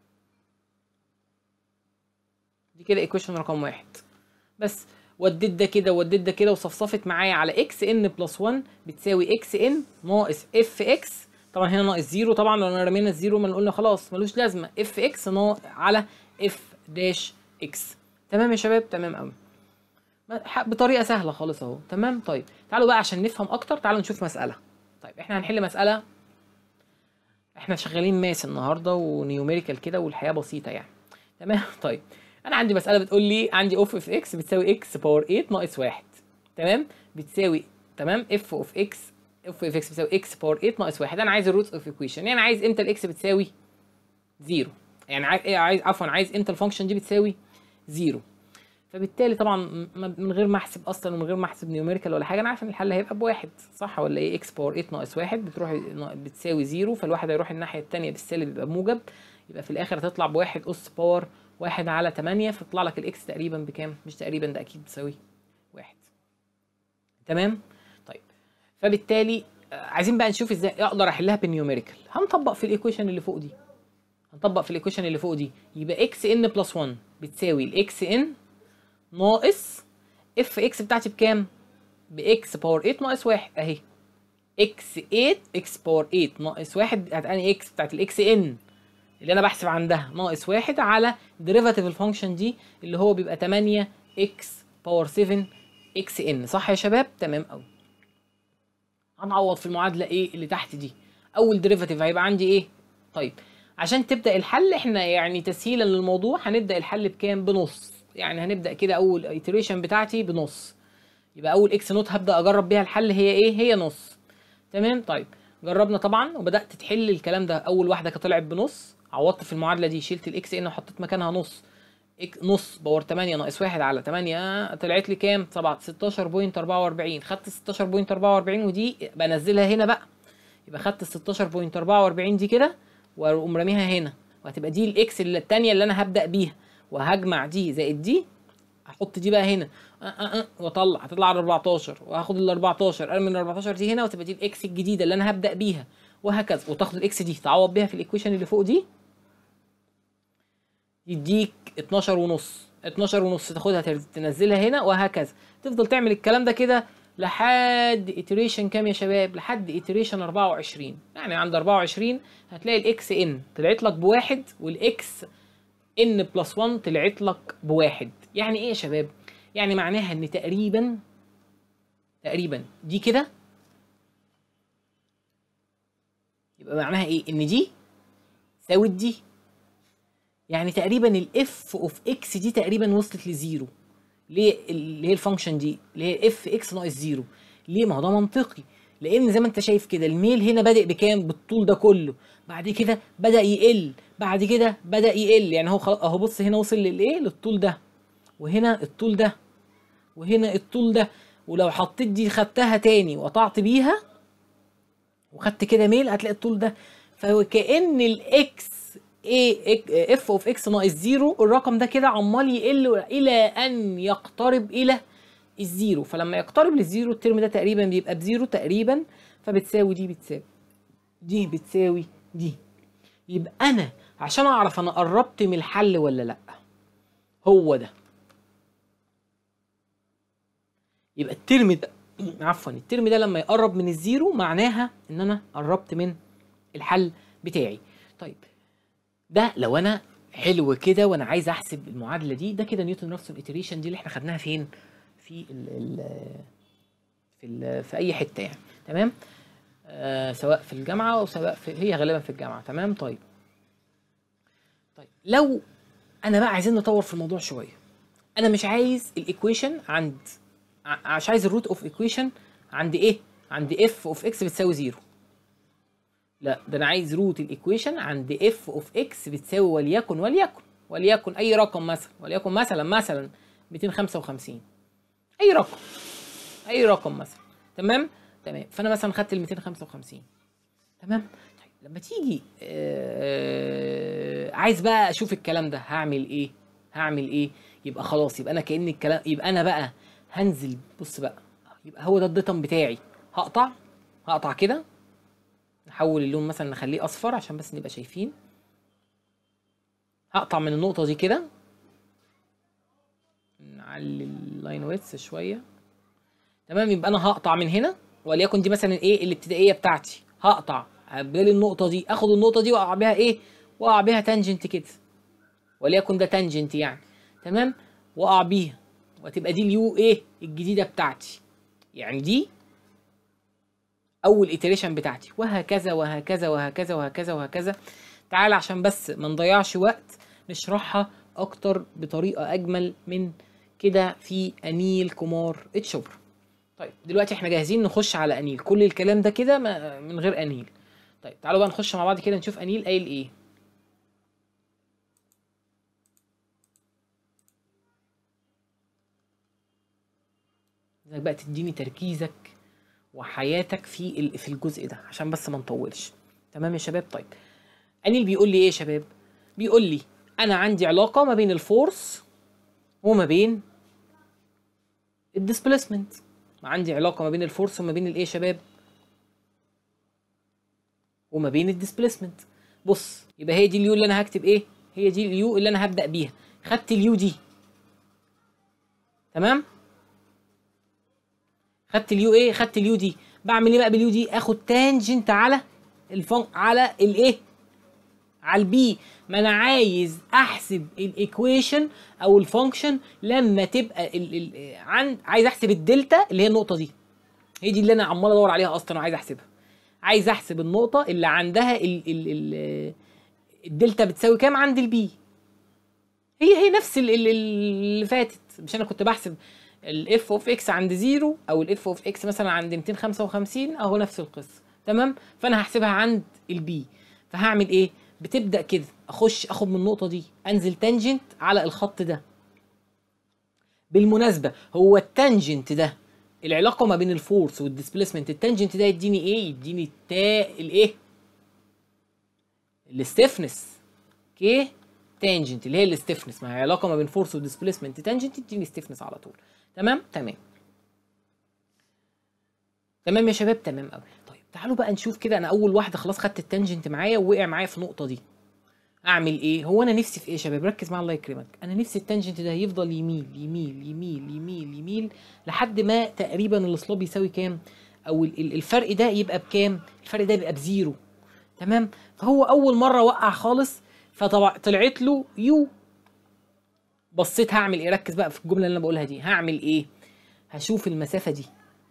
دي كده ايكويشن رقم واحد. بس وديت ده كده وديت ده كده وصفصفت معايا على اكس ان بلس واحد بتساوي اكس ان ناقص اف اكس، طبعا هنا ناقص زيرو، طبعا لو انا رمينا الزيرو ما قلنا خلاص ملوش لازمه، اف اكس على اف داش اكس. تمام يا شباب؟ تمام قوي، بطريقه سهله خالص اهو. تمام. طيب تعالوا بقى عشان نفهم اكتر تعالوا نشوف مساله. طيب احنا هنحل مساله، احنا شغالين ماس النهارده ونيوميريكال كده والحياه بسيطه يعني. تمام. طيب انا عندي مساله بتقول لي عندي اوف اف اكس بتساوي اكس باور تمانية ناقص واحد. تمام. بتساوي تمام اف اوف اكس اف اوف اكس بتساوي اكس باور تمانية ناقص واحد. انا عايز الروتس اوف ايكويشن، يعني عايز امتى الاكس بتساوي زيرو، يعني عايز ايه؟ عايز عفوا عايز امتى الفانكشن دي بتساوي زيرو. فبالتالي طبعا من غير ما احسب اصلا ومن غير ما احسب نيوميريكال ولا حاجه، انا عارف ان الحل هيبقى بواحد، صح ولا ايه؟ اكس باور تمانية ناقص واحد بتروح بتساوي زيرو، فالواحد هيروح الناحيه الثانيه بالسالب يبقى موجب، يبقى في الاخر هتطلع بواحد اس باور واحد على تمانية، فتطلع لك الاكس تقريبا بكام؟ مش تقريبا، ده اكيد بتساوي واحد. تمام. طيب فبالتالي عايزين بقى نشوف ازاي اقدر احلها بالنيوميريكال. هنطبق في الايكويشن اللي فوق دي هنطبق في الايكويشن اللي فوق دي يبقى اكس ان بلس واحد بتساوي الاكس ان ناقص اف اكس بتاعتي بكام؟ باكس باور تمانية ناقص واحد اهي، اكس تمانية اكس باور تمانية ناقص واحد بتاعت انهي اكس؟ بتاعت الاكس ان اللي انا بحسب عندها ناقص واحد على ديريفاتيف الفانكشن دي اللي هو بيبقى تمانية اكس باور سبعة اكس ان. صح يا شباب؟ تمام قوي. هنعوض في المعادله ايه اللي تحت دي. اول ديريفاتيف هيبقى عندي ايه؟ طيب عشان تبدا الحل احنا يعني تسهيلا للموضوع هنبدا الحل بكام؟ بنص، يعني هنبدا كده اول ايتريشن بتاعتي بنص، يبقى اول اكس نوت هبدا اجرب بيها الحل هي ايه؟ هي نص. تمام. طيب جربنا طبعا وبدات تحل الكلام ده، اول واحده كانت طلعت بنص، عوضت في المعادله دي، شلت الاكس ان وحطيت مكانها نص، نص باور تمانية ناقص واحد على تمانية طلعت لي كام؟ ستاشر فاصلة اربعة واربعين. خدت ستاشر فاصلة اربعة واربعين ودي بنزلها هنا بقى، يبقى خدت ستاشر فاصلة اربعة واربعين دي كده واقوم راميها هنا، وهتبقى دي الاكس اللي الثانيه اللي انا هبدا بيها، وهجمع دي زائد دي، احط دي بقى هنا أه أه أه واطلع، هتطلع على اربعتاشر، وهاخد ال اربعتاشر ارمي ال اربعتاشر دي هنا وتبقى دي الاكس الجديده اللي انا هبدا بيها، وهكذا. وتاخد الاكس دي تعوض بيها في الايكويشن اللي فوق دي يديك اتناشر ونص، اتناشر ونص تاخدها تنزلها هنا، وهكذا. تفضل تعمل الكلام ده كده لحد iteration كام يا شباب؟ لحد iteration اربعة وعشرين. يعني عند اربعة وعشرين هتلاقي الاكس ان طلعت لك بواحد والاكس ان بلس واحد طلعت لك بواحد. يعني ايه يا شباب؟ يعني معناها ان تقريبا تقريبا دي كده، يبقى معناها ايه؟ ان دي ساوت دي، يعني تقريبا الاف اوف اكس دي تقريبا وصلت لزيرو. ليه؟ اللي هي الفانكشن دي اللي هي اف اكس ناقص زيرو. ليه؟ ما هو ده منطقي، لان زي ما انت شايف كده الميل هنا بادئ بكام؟ بالطول ده كله، بعد كده بدا يقل، بعد كده بدا يقل، يعني هو خلاص اهو بص هنا وصل للايه؟ للطول ده، وهنا الطول ده، وهنا الطول ده. ولو حطيت دي خدتها تاني وقطعت بيها وخدت كده ميل هتلاقي الطول ده. فكأن الاكس ايه اف اوف اكس ناقص زيرو، الرقم ده كده عمال يقل الى ان يقترب الى الزيرو. فلما يقترب للزيرو الترم ده تقريبا بيبقى بزيرو تقريبا، فبتساوي دي بتساوي دي بتساوي دي. يبقى انا عشان اعرف انا قربت من الحل ولا لا، هو ده. يبقى الترم ده عفوا الترم ده لما يقرب من الزيرو معناها ان انا قربت من الحل بتاعي. طيب ده لو انا حلو كده وانا عايز احسب المعادله دي. ده كده نيوتن رافسون ايتريشن دي اللي احنا خدناها فين؟ في ال ال في ال في اي حته يعني. تمام. آه سواء في الجامعه او سواء في، هي غالبا في الجامعه. تمام. طيب طيب لو انا بقى عايزين نطور في الموضوع شويه، انا مش عايز الايكويشن عند مش عايز الروت اوف ايكويشن عند ايه؟ عند اف اوف اكس بتساوي زيرو. لا، ده انا عايز روت الايكويشن عند اف اوف اكس بتساوي وليكن وليكن وليكن اي رقم، مثلا وليكن مثلا مثلا مئتين وخمسة وخمسين، اي رقم اي رقم مثلا. تمام تمام. فانا مثلا خدت ال مئتين وخمسة وخمسين. تمام. طيب لما تيجي آه عايز بقى اشوف الكلام ده هعمل ايه؟ هعمل ايه؟ يبقى خلاص، يبقى انا كأن الكلام، يبقى انا بقى هنزل. بص بقى، يبقى هو ده الديتم بتاعي. هقطع هقطع كده، نحول اللون مثلا نخليه اصفر عشان بس نبقى شايفين. هقطع من النقطه دي كده، نعلي اللاين ويدث شويه. تمام. يبقى انا هقطع من هنا، وليكن دي مثلا ايه الابتدائيه بتاعتي. هقطع قبل النقطه دي، اخد النقطه دي واقع بيها ايه؟ واقع بيها تانجنت كده، وليكن ده تانجنت يعني. تمام. واقع بيها وتبقى دي اليو ايه الجديده بتاعتي، يعني دي اول ايتريشن بتاعتي، وهكذا وهكذا وهكذا وهكذا وهكذا. تعال عشان بس ما نضيعش وقت نشرحها اكتر بطريقه اجمل من كده في انيل كومار اتشوبر. طيب دلوقتي احنا جاهزين نخش على انيل. كل الكلام ده كده من غير انيل. طيب تعالوا بقى نخش مع بعض كده نشوف انيل قايل ايه. انك بقى تديني تركيزك وحياتك في في الجزء ده عشان بس ما نطولش. تمام يا شباب. طيب انيل بيقول لي ايه يا شباب؟ بيقول لي انا عندي علاقه ما بين الفورس وما بين الديسبيسمنت. عندي علاقه ما بين الفورس وما بين الايه يا شباب؟ وما بين الديسبيسمنت. بص، يبقى هي دي اليو اللي انا هكتب ايه؟ هي دي اليو اللي انا هبدا بيها. خدت اليو دي. تمام. خدت اليو ايه؟ خدت اليو دي. بعمل ايه بقى باليو دي؟ اخد تانجنت على الفن على الايه؟ على البي. ما انا عايز احسب الايكويشن او الفانكشن لما تبقى ال ال عند عايز احسب الدلتا اللي هي النقطه دي. هي دي اللي انا عمال ادور عليها اصلا وعايز احسبها. عايز احسب النقطه اللي عندها ال ال ال الدلتا بتساوي كام عند البي. هي هي نفس ال ال اللي فاتت. مش انا كنت بحسب الاف اوف اكس عند زيرو او الاف اوف اكس مثلا عند مئتين وخمسة وخمسين، اهو نفس القصه. تمام. فانا هحسبها عند البي. فهعمل ايه؟ بتبدا كده اخش اخد من النقطه دي انزل تانجنت على الخط ده. بالمناسبه هو التانجنت ده العلاقه ما بين الفورس والديسبيسمنت، التانجنت ده يديني ايه؟ يديني التا الايه؟ الستيفنس. اوكي. تانجنت اللي هي الستيفنس، ما هي علاقه ما بين فورس وديسبيسمنت، تانجنت تديني ستيفنس على طول. تمام تمام تمام يا شباب. تمام قوي. طيب تعالوا بقى نشوف كده. انا اول واحده خلاص خدت التانجنت معايا ووقع معايا في النقطه دي. اعمل ايه؟ هو انا نفسي في ايه يا شباب؟ ركز معايا الله يكرمك. انا نفسي التانجنت ده يفضل يميل يميل يميل يميل يميل لحد ما تقريبا الاسلوب يساوي كام؟ او الفرق ده يبقى بكام؟ الفرق ده يبقى بزيرو. تمام. فهو اول مره وقع خالص، فطبعا طلعت له يو. بصيت هعمل ايه؟ ركز بقى في الجمله اللي انا بقولها دي. هعمل ايه؟ هشوف المسافه دي.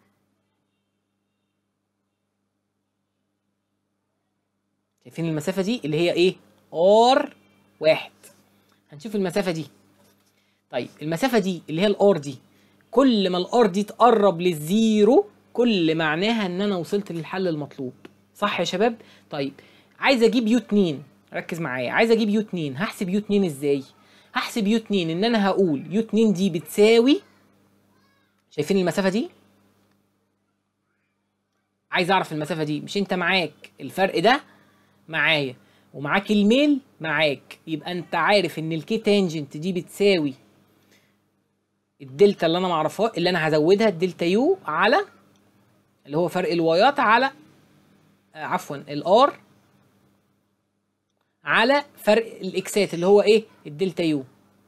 شايفين المسافه دي اللي هي ايه؟ ار واحد. هنشوف المسافه دي. طيب المسافه دي اللي هي الار دي، كل ما الار دي تقرب للزيرو كل معناها ان انا وصلت للحل المطلوب. صح يا شباب؟ طيب عايز اجيب يو اتنين، ركز معايا، عايز اجيب يو اتنين، هحسب يو اتنين ازاي؟ هحسب يو اتنين ان انا هقول يو اتنين دي بتساوي، شايفين المسافه دي؟ عايز اعرف المسافه دي، مش انت معاك الفرق ده معايا ومعاك الميل معاك، يبقى انت عارف ان الكي تانجنت دي بتساوي الدلتا اللي انا معرفها، اللي انا هزودها الدلتا يو على اللي هو فرق الوايات على آه عفوا الار على فرق الاكسات اللي هو ايه؟ الدلتا يو.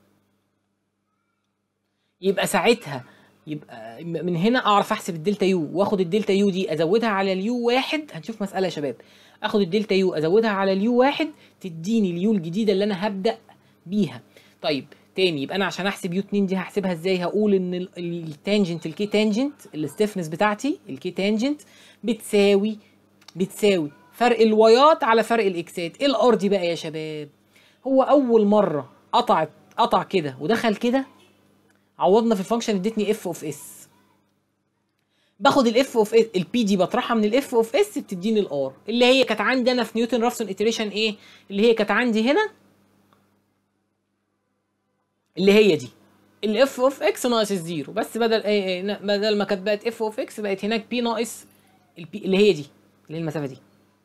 يبقى ساعتها يبقى من هنا اعرف احسب الدلتا يو، واخد الدلتا يو دي ازودها على اليو واحد. هنشوف مساله يا شباب، اخد الدلتا يو ازودها على اليو واحد تديني اليو الجديده اللي انا هبدا بيها. طيب تاني، يبقى انا عشان احسب يو اتنين دي هحسبها ازاي؟ هقول ان التانجنت الكي تانجنت الستيفنس بتاعتي الكي تانجنت بتساوي بتساوي فرق الوايات على فرق الاكسات. ايه الار دي بقى يا شباب؟ هو اول مره قطعت قطع كده ودخل كده، عوضنا في الفانكشن ادتني اف اوف اس، باخد الاف اوف اس البي دي بطرحها من الاف اوف اس بتديني الار اللي هي كانت عندي انا في نيوتن رافسون ايتريشن ايه؟ اللي هي كانت عندي هنا اللي هي دي الاف اوف اكس ناقص الزيرو، بس بدل ايه بدل ما كانت بقت اف اوف اكس بقت هناك بي ناقص البي اللي هي دي اللي هي المسافه دي.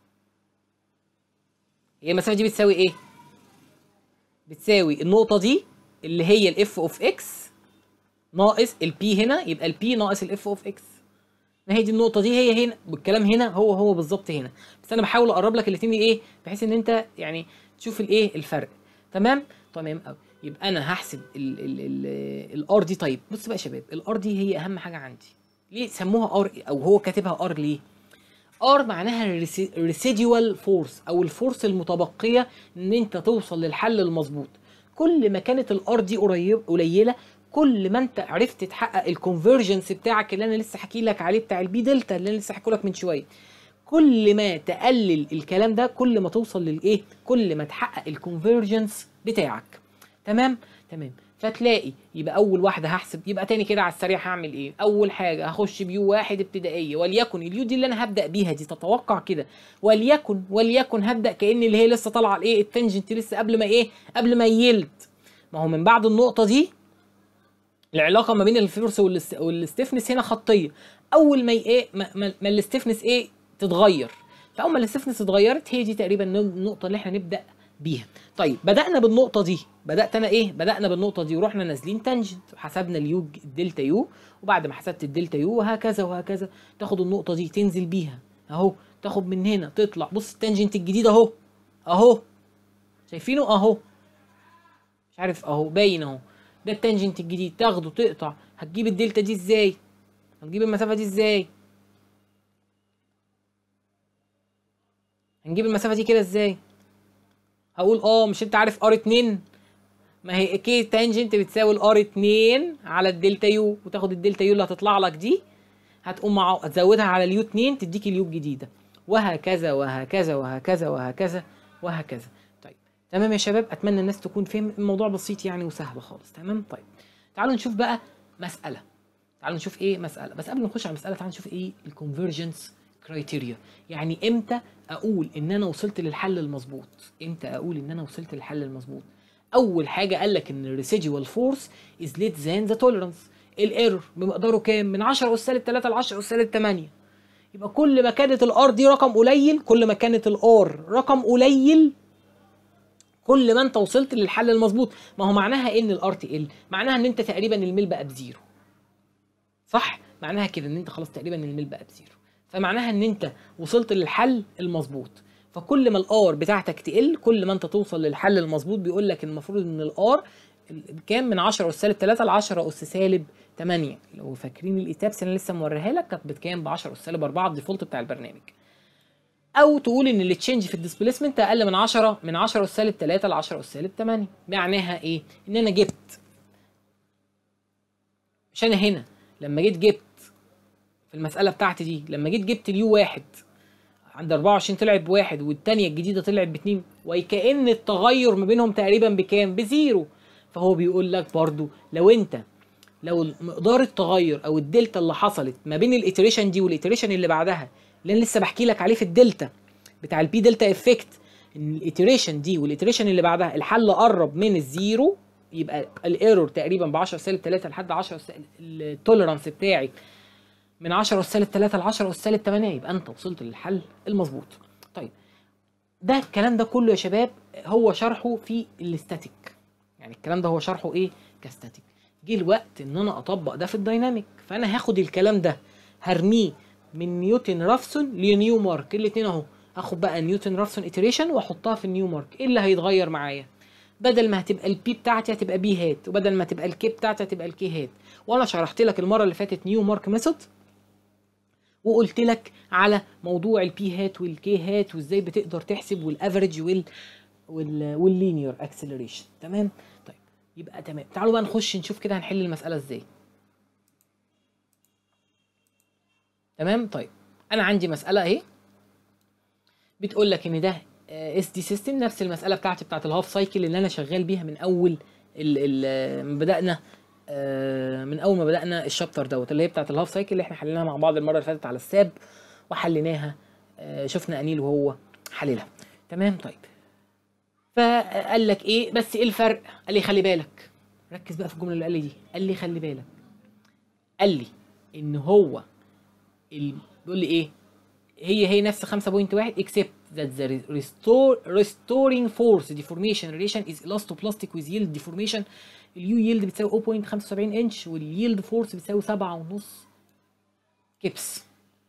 هي المسافه دي بتساوي ايه؟ بتساوي النقطه دي اللي هي الاف اوف اكس ناقص البي هنا، يبقى البي ناقص الاف اوف اكس. ما هي دي النقطه دي، هي هنا بالكلام هنا هو هو بالظبط هنا، بس انا بحاول اقرب لك الاثنين ايه بحيث ان انت يعني تشوف الايه الفرق. تمام تمام قوي. يبقى انا هحسب الار دي. طيب بص بقى يا شباب، الار دي هي اهم حاجه عندي. ليه سموها ار او هو كاتبها ار؟ ليه ار؟ معناها ريسيديوال فورس او الفورس المتبقيه ان انت توصل للحل المظبوط. كل ما كانت الار دي قريب قليله كل ما انت عرفت تحقق الكونفرجنس بتاعك اللي انا لسه حكي لك عليه بتاع البي دلتا اللي انا لسه حكي لك من شويه. كل ما تقلل الكلام ده كل ما توصل للايه؟ كل ما تحقق الكونفرجنس بتاعك. تمام تمام. فتلاقي يبقى اول واحده هحسب، يبقى تاني كده على السريع هعمل ايه؟ اول حاجه هخش بيو واحد ابتدائيه، وليكن اليو دي اللي انا هبدا بيها دي تتوقع كده، وليكن وليكن هبدا كأن اللي هي لسه طالعه الايه؟ التنجنت لسه قبل ما ايه؟ قبل ما يلد. ما هو من بعد النقطه دي العلاقه ما بين الفورس والستيفنس هنا خطيه. اول ما ايه ما, ما, ما الستيفنس ايه تتغير، فاول ما الستيفنس اتغيرت هي دي تقريبا النقطه اللي احنا نبدا بيها. طيب بدانا بالنقطه دي، بدات انا ايه بدانا بالنقطه دي ورحنا نازلين تانجنت وحسبنا اليو الدلتا يو، وبعد ما حسبت الدلتا يو وهكذا وهكذا تاخد النقطه دي تنزل بيها اهو، تاخد من هنا تطلع. بص التانجنت الجديد اهو اهو، شايفينه اهو؟ مش عارف اهو باين اهو، ده التانجنت الجديد. تاخده تقطع، هتجيب الدلتا دي ازاي؟ هنجيب المسافه دي ازاي؟ هنجيب المسافه دي كده ازاي؟ هقول اه مش انت عارف ار اتنين؟ ما هي كي تانجنت بتساوي الار اتنين على الدلتا يو، وتاخد الدلتا يو اللي هتطلع لك دي هتقوم مع هتزودها على اليو اتنين تديك اليو الجديده، وهكذا وهكذا وهكذا وهكذا وهكذا. طيب تمام يا شباب، اتمنى الناس تكون فهم الموضوع بسيط يعني وسهل خالص. تمام. طيب تعالوا نشوف بقى مساله، تعالوا نشوف ايه مساله. بس قبل ما نخش على المساله تعالوا نشوف ايه الكونفرجنس كرايتيريا. يعني امتى اقول ان انا وصلت للحل المظبوط؟ امتى اقول ان انا وصلت للحل المظبوط؟ اول حاجه قال لك ان الريسيديوال فورس از ليت ذان ذا توليرانس. الايرور بمقداره كام؟ من عشرة اس سالب تلاتة ل عشرة اس سالب تمانية. يبقى كل ما كانت الار دي رقم قليل، كل ما كانت الار رقم قليل كل ما انت وصلت للحل المظبوط. ما هو معناها ان الار تقل، معناها ان انت تقريبا الميل بقى بزيرو. صح؟ معناها كده ان انت خلاص تقريبا الميل بقى بزيرو، فمعناها ان انت وصلت للحل المظبوط. فكل ما الار بتاعتك تقل كل ما انت توصل للحل المظبوط. بيقول لك المفروض ان الار كام؟ من عشرة اس سالب تلاتة ل عشرة اس سالب تمانية. لو فاكرين الايتابس اللي انا لسه موريها لك كانت بكام؟ ب عشرة اس سالب اربعة الديفولت بتاع البرنامج. او تقول ان التشينج في الديسبيسمنت اقل من عشرة من عشرة اس سالب تلاتة ل عشرة اس سالب تمانية. معناها ايه؟ ان انا جبت، مش انا هنا لما جيت جبت في المساله بتاعتي دي، لما جيت جبت اليو واحد عند اربعة وعشرين طلعت بواحد والثانيه الجديده طلعت باتنين، وكأن التغير ما بينهم تقريبا بكام؟ بزيرو. فهو بيقول لك برضو لو انت لو مقدار التغير او الدلتا اللي حصلت ما بين الاتريشن دي والاتريشن اللي بعدها اللي انا لسه بحكي لك عليه في الدلتا بتاع البي دلتا افكت، ان الاتريشن دي والاتريشن اللي بعدها الحل قرب من الزيرو، يبقى الايرور تقريبا ب عشرة سالب تلاتة لحد عشرة، التوليرانس بتاعي من عشرة سالب تلاتة ل عشرة سالب تمانية، يبقى انت وصلت للحل المظبوط. طيب ده الكلام ده كله يا شباب هو شرحه في الاستاتيك، يعني الكلام ده هو شرحه ايه كاستاتيك. جه الوقت ان انا اطبق ده في الدايناميك، فانا هاخد الكلام ده هرميه من نيوتن رافسون لنيو مارك، الاثنين اهو، هاخد بقى نيوتن رافسون ايتريشن واحطها في النيو مارك. ايه اللي هيتغير معايا؟ بدل ما هتبقى البي بتاعتي هتبقى بي هات، وبدل ما تبقى الكي بتاعتي هتبقى الكي هات. وانا شرحت لك المره اللي فاتت نيو مارك ميثود، وقلت لك على موضوع البي هات والكي هات وازاي بتقدر تحسب والافريج وال وال واللينير اكسلريشن. تمام؟ طيب يبقى تمام، تعالوا بقى نخش نشوف كده هنحل المساله ازاي. تمام؟ طيب انا عندي مساله اهي بتقول لك ان ده اس دي سيستم، نفس المساله بتاعتي بتاعت الهاف سايكل اللي انا شغال بيها من اول ال ال ما بدانا من اول ما بدانا الشابتر دوت، اللي هي بتاعت الهاف سايكل اللي احنا حليناها مع بعض المره اللي فاتت على الساب، وحليناها شفنا انيل وهو حللها. تمام؟ طيب فقال لك ايه بس ايه الفرق؟ قال لي خلي بالك، ركز بقى في الجمله اللي قال لي دي، قال لي خلي بالك، قال لي ان هو ال... بيقول لي ايه، هي هي نفس خمسة فاصلة واحد except that the restore restoring force deformation relation is elastoplastic with yield deformation. اليو ييلد بتساوي صفر فاصلة خمسة وسبعين انش، والييلد فورس بتساوي سبعة ونص كبس.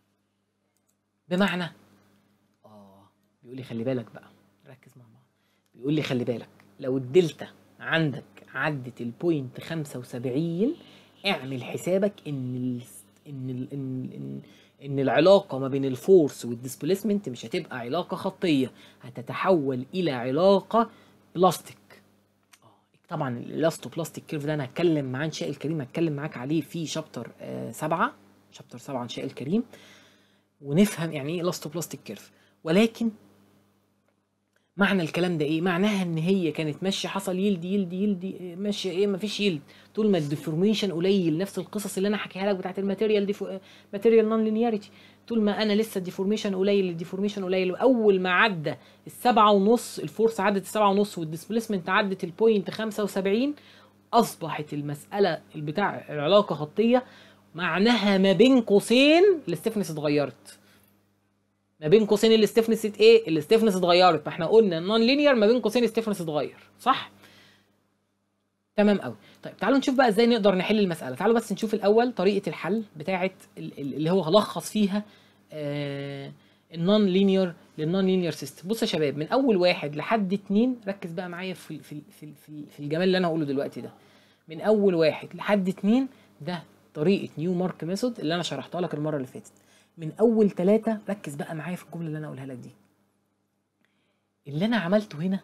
بمعنى اه بيقول لي خلي بالك بقى، ركز مع بعض، بيقول لي خلي بالك لو الدلتا عندك عدت البوينت خمسة وسبعين اعمل حسابك ان ال ان ال ان, إن ان العلاقه ما بين الفورس والديسبيسمنت مش هتبقى علاقه خطيه، هتتحول الى علاقه بلاستيك. طبعا الالاستو بلاستيك كيرف ده انا هتكلم مع انشاء الكريم، هتكلم معاك عليه في شابتر آه سبعة، شابتر سبعة انشاء الكريم، ونفهم يعني ايه الاستو بلاستيك كيرف. ولكن معنى الكلام ده ايه؟ معناها ان هي كانت ماشيه حصل يلد يلد يلد ماشيه ايه، مفيش يلد طول ما الديفورميشن قليل، نفس القصص اللي انا حكيها لك بتاعت الماتيريال ديفو... ماتيريال نون لينياريتي، طول ما انا لسه الديفورميشن قليل الديفورميشن قليل، واول ما عدى السبعة ونص الفورس عدت السبعة ونص والديسبيسمنت عدت البوينت خمسة وسبعين اصبحت المساله بتاع العلاقه خطيه، معناها ما بين قوسين الاستفنس اتغيرت، ما بين قوسين الاستفنس ايه؟ الاستفنس اتغيرت، ما احنا قلنا النون لينير ما بين قوسين الاستفنس اتغير، صح؟ تمام قوي. طيب تعالوا نشوف بقى ازاي نقدر نحل المساله. تعالوا بس نشوف الاول طريقه الحل بتاعه اللي هو هلخص فيها آه النون لينير للنون لينير سيستم. بص يا شباب، من اول واحد لحد اتنين، ركز بقى معايا في في في في, في الجمال اللي انا هقوله دلوقتي ده. من اول واحد لحد اتنين ده طريقه نيو مارك ميثود اللي انا شرحتها لك المره اللي فاتت. من اول ثلاثة ركز بقى معايا في الجمله اللي انا اقولها لك دي. اللي انا عملته هنا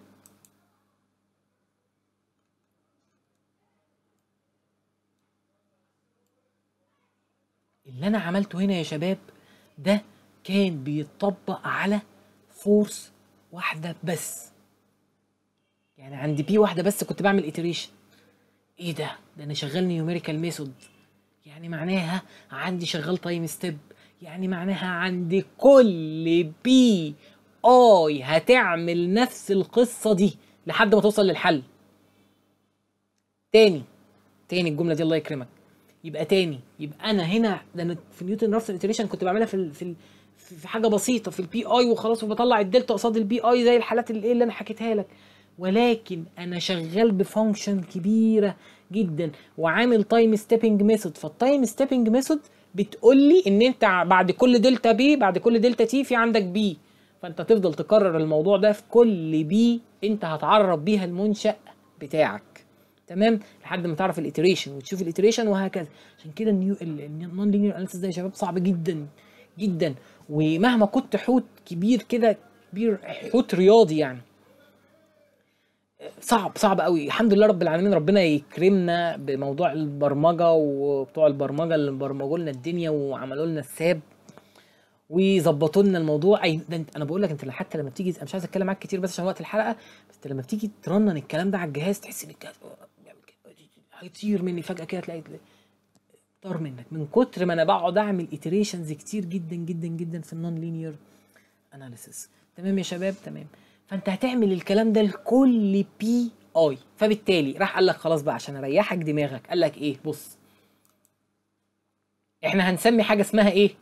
اللي انا عملته هنا يا شباب ده كان بيتطبق على فورس واحده بس، يعني عندي بي واحده بس كنت بعمل اتريشن. ايه ده؟ ده انا شغال نيوميريكال ميثود، يعني معناها عندي شغال تايم ستيب، يعني معناها عندي كل بي اي هتعمل نفس القصه دي لحد ما توصل للحل. تاني تاني الجمله دي الله يكرمك، يبقى تاني يبقى انا هنا ده انا في نيوتن رافسون ايتريشن كنت بعملها في ال في ال في حاجه بسيطه في البي اي وخلاص، وبطلع الدلتا قصاد البي اي زي الحالات اللي, اللي انا حكيتها لك، ولكن انا شغال بفانكشن كبيره جدا وعامل تايم ستيبنج ميثود. فالتايم ستيبنج ميثود بتقول لي ان انت بعد كل دلتا بي بعد كل دلتا تي في عندك بي، فانت تفضل تكرر الموضوع ده في كل بي انت هتعرف بيها المنشأ بتاعك. تمام؟ لحد ما تعرف الاتريشن وتشوف الاتريشن وهكذا. عشان كده النيو النون لينير اناليسيس ده يا شباب صعب جدا جدا، ومهما كنت حوت كبير كده كبير حوت رياضي يعني صعب صعب قوي. الحمد لله رب العالمين، ربنا يكرمنا بموضوع البرمجه وبتوع البرمجه اللي برمجوا لنا الدنيا وعملوا لنا الساب وظبطوا لنا الموضوع. اي ده انا بقول لك، انت حتى لما بتيجي، انا مش عايز اتكلم معاك كتير بس عشان وقت الحلقه، بس لما بتيجي ترنن الكلام ده على الجهاز تحس ان الجهاز هيطير مني فجاه كده، تلاقي اكتر منك من كتر ما انا بقعد اعمل اتريشنز كتير جدا جدا جدا في النون لينير اناليسيس. تمام يا شباب؟ تمام. فانت هتعمل الكلام ده لكل بي اي. فبالتالي راح قال لك خلاص بقى عشان اريحك دماغك، قال لك ايه؟ بص، احنا هنسمي حاجه اسمها ايه؟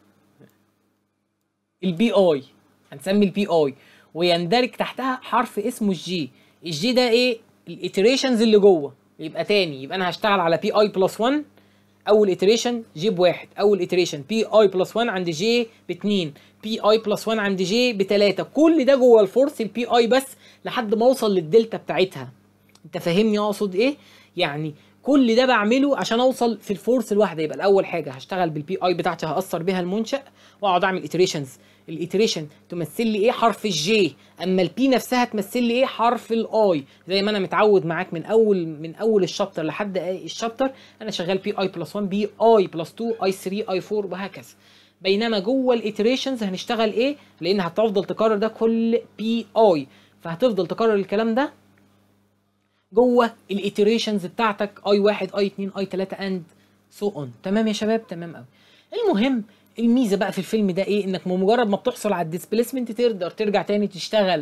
البي اي. هنسمي البي اي ويندرج تحتها حرف اسمه الجي. الجي ده ايه؟ الاتريشنز اللي جوه. يبقى تاني، يبقى انا هشتغل على بي اي بلس واحد. اول اتريشن جي بواحد، اول اتريشن بي اي بلس واحد عند جي باتنين، بي اي بلس واحد عند جي بتلاته. كل ده جوه الفورس البي اي بس لحد ما اوصل للدلتا بتاعتها. انت فاهمني اقصد ايه؟ يعني كل ده بعمله عشان اوصل في الفورس الواحده. يبقى الاول حاجه هشتغل بالبي اي بتاعتي، هاثر بيها المنشا واقعد اعمل اتريشنز. الاتريشن تمثل لي ايه؟ حرف الجي. اما البي نفسها تمثل لي ايه؟ حرف الاي. زي ما انا متعود معاك من اول من اول الشابتر لحد الشابتر انا شغال بي اي بلس واحد، بي اي بلس اتنين، اي تلاتة، اي اربعة، وهكذا. بينما جوه الاتريشنز هنشتغل ايه؟ لان هتفضل تكرر ده كل بي اي، فهتفضل تكرر الكلام ده جوه الاتريشنز بتاعتك اي واحد، اي اتنين، اي تلاته، اند سو اون. تمام يا شباب؟ تمام قوي. المهم الميزه بقى في الفيلم ده ايه؟ انك بمجرد ما بتحصل على الديسبيسمنت تقدر ترجع تاني تشتغل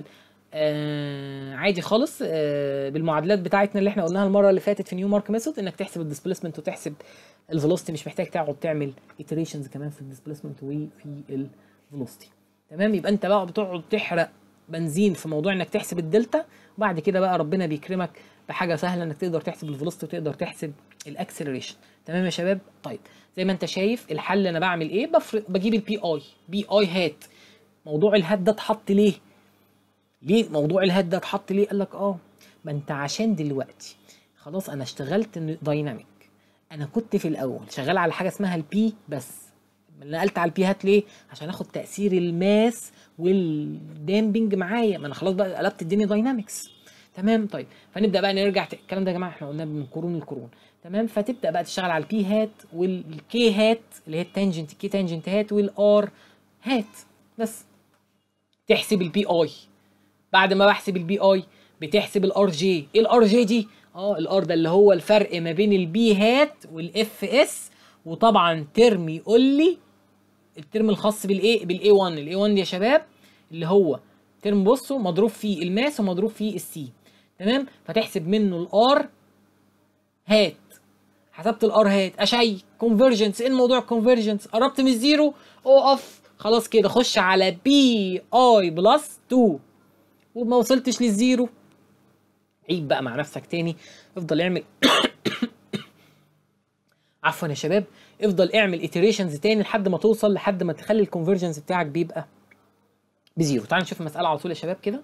آه عادي خالص آه بالمعادلات بتاعتنا اللي احنا قلناها المره اللي فاتت في نيو مارك ميثود، انك تحسب الديسبيسمنت وتحسب الفيلوسيتي. مش محتاج تقعد تعمل اتريشنز كمان في الديسبيسمنت وفي الفيلوسيتي. تمام؟ يبقى انت بقى بتقعد تحرق بنزين في موضوع انك تحسب الدلتا، وبعد كده بقى ربنا بيكرمك بحاجه سهله انك تقدر تحسب الفيلوسيتي وتقدر تحسب الاكسلريشن. تمام يا شباب؟ طيب زي ما انت شايف الحل انا بعمل ايه؟ بفرق بجيب البي اي. بي اي هات. موضوع الهات ده اتحط ليه؟ ليه موضوع الهات ده اتحط ليه؟ قال لك اه ما انت عشان دلوقتي خلاص انا اشتغلت دايناميك. انا كنت في الاول شغال على حاجه اسمها البي بس، نقلت على البي هات ليه؟ عشان اخد تاثير الماس والدامبنج معايا. ما انا خلاص بقى قلبت الدنيا داينامكس. تمام؟ طيب فنبدا بقى نرجع الكلام ده يا جماعه احنا قلناه من قرون القرون. تمام؟ فتبدا بقى تشتغل على البي هات والكي هات اللي هي التانجنت، كي تانجنت هات، والار هات بس. تحسب البي اي. بعد ما بحسب البي اي بتحسب الار جي. ايه الار جي دي؟ اه الار ده اللي هو الفرق ما بين البي هات والاف اس. وطبعا ترم يقول لي الترم الخاص بالايه؟ بالاي واحد. الاي واحد يا شباب اللي هو ترم بصوا مضروب فيه الماس ومضروب فيه السي. تمام؟ فتحسب منه الار هات. حسبت الار هات اشي كونفرجنس. ايه الموضوع كونفرجنس؟ قربت من الزيرو اقف خلاص كده، خش على بي اي بلس اتنين. وما وصلتش للزيرو عيد بقى مع نفسك تاني، افضل اعمل عفوا يا شباب، افضل اعمل اتريشنز تاني لحد ما توصل لحد ما تخلي الكونفرجنس بتاعك بيبقى بزيرو. تعال نشوف المساله على طول يا شباب كده.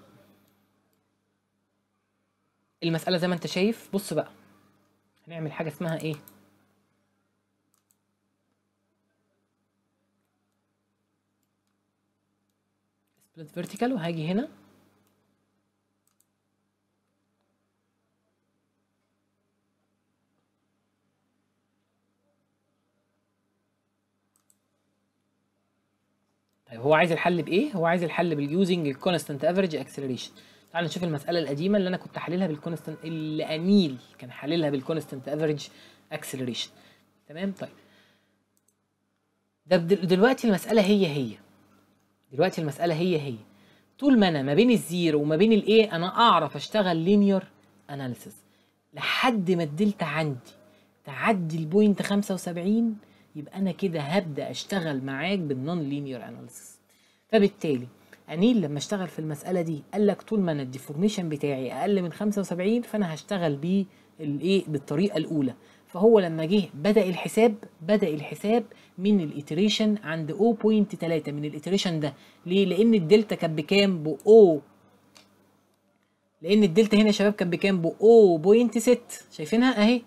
المساله زي ما انت شايف، بص بقى هنعمل حاجه اسمها ايه؟ سبليت فيرتيكال. وهاجي هنا طيب هو عايز الحل بايه؟ هو عايز الحل باليوزنج الكونستانت افريج اكسلريشن. تعال نشوف المساله القديمه اللي انا كنت حللها بالكونستانت، اللي انيل كان حللها بالكونستانت افريج اكسلريشن. تمام؟ طيب ده دلوقتي المساله هي هي دلوقتي المساله هي هي طول ما انا ما بين الزيرو وما بين الايه انا اعرف اشتغل لينير اناليسيس لحد ما الدلتا عندي تعدي البوينت خمسة وسبعين، يبقى انا كده هبدا اشتغل معاك بالنون لينير اناليسيس. فبالتالي انيل لما اشتغل في المساله دي قال لك طول ما انا الديفورميشن بتاعي اقل من خمسة وسبعين فانا هشتغل بيه الايه؟ بالطريقه الاولى. فهو لما جه بدا الحساب بدا الحساب من الاتريشن عند صفر فاصلة تلاتة من الاتريشن ده. ليه؟ لان الدلتا كانت بكام؟ ب او لان الدلتا هنا يا شباب كانت بكام؟ ب صفر فاصلة ستة. شايفينها اهي.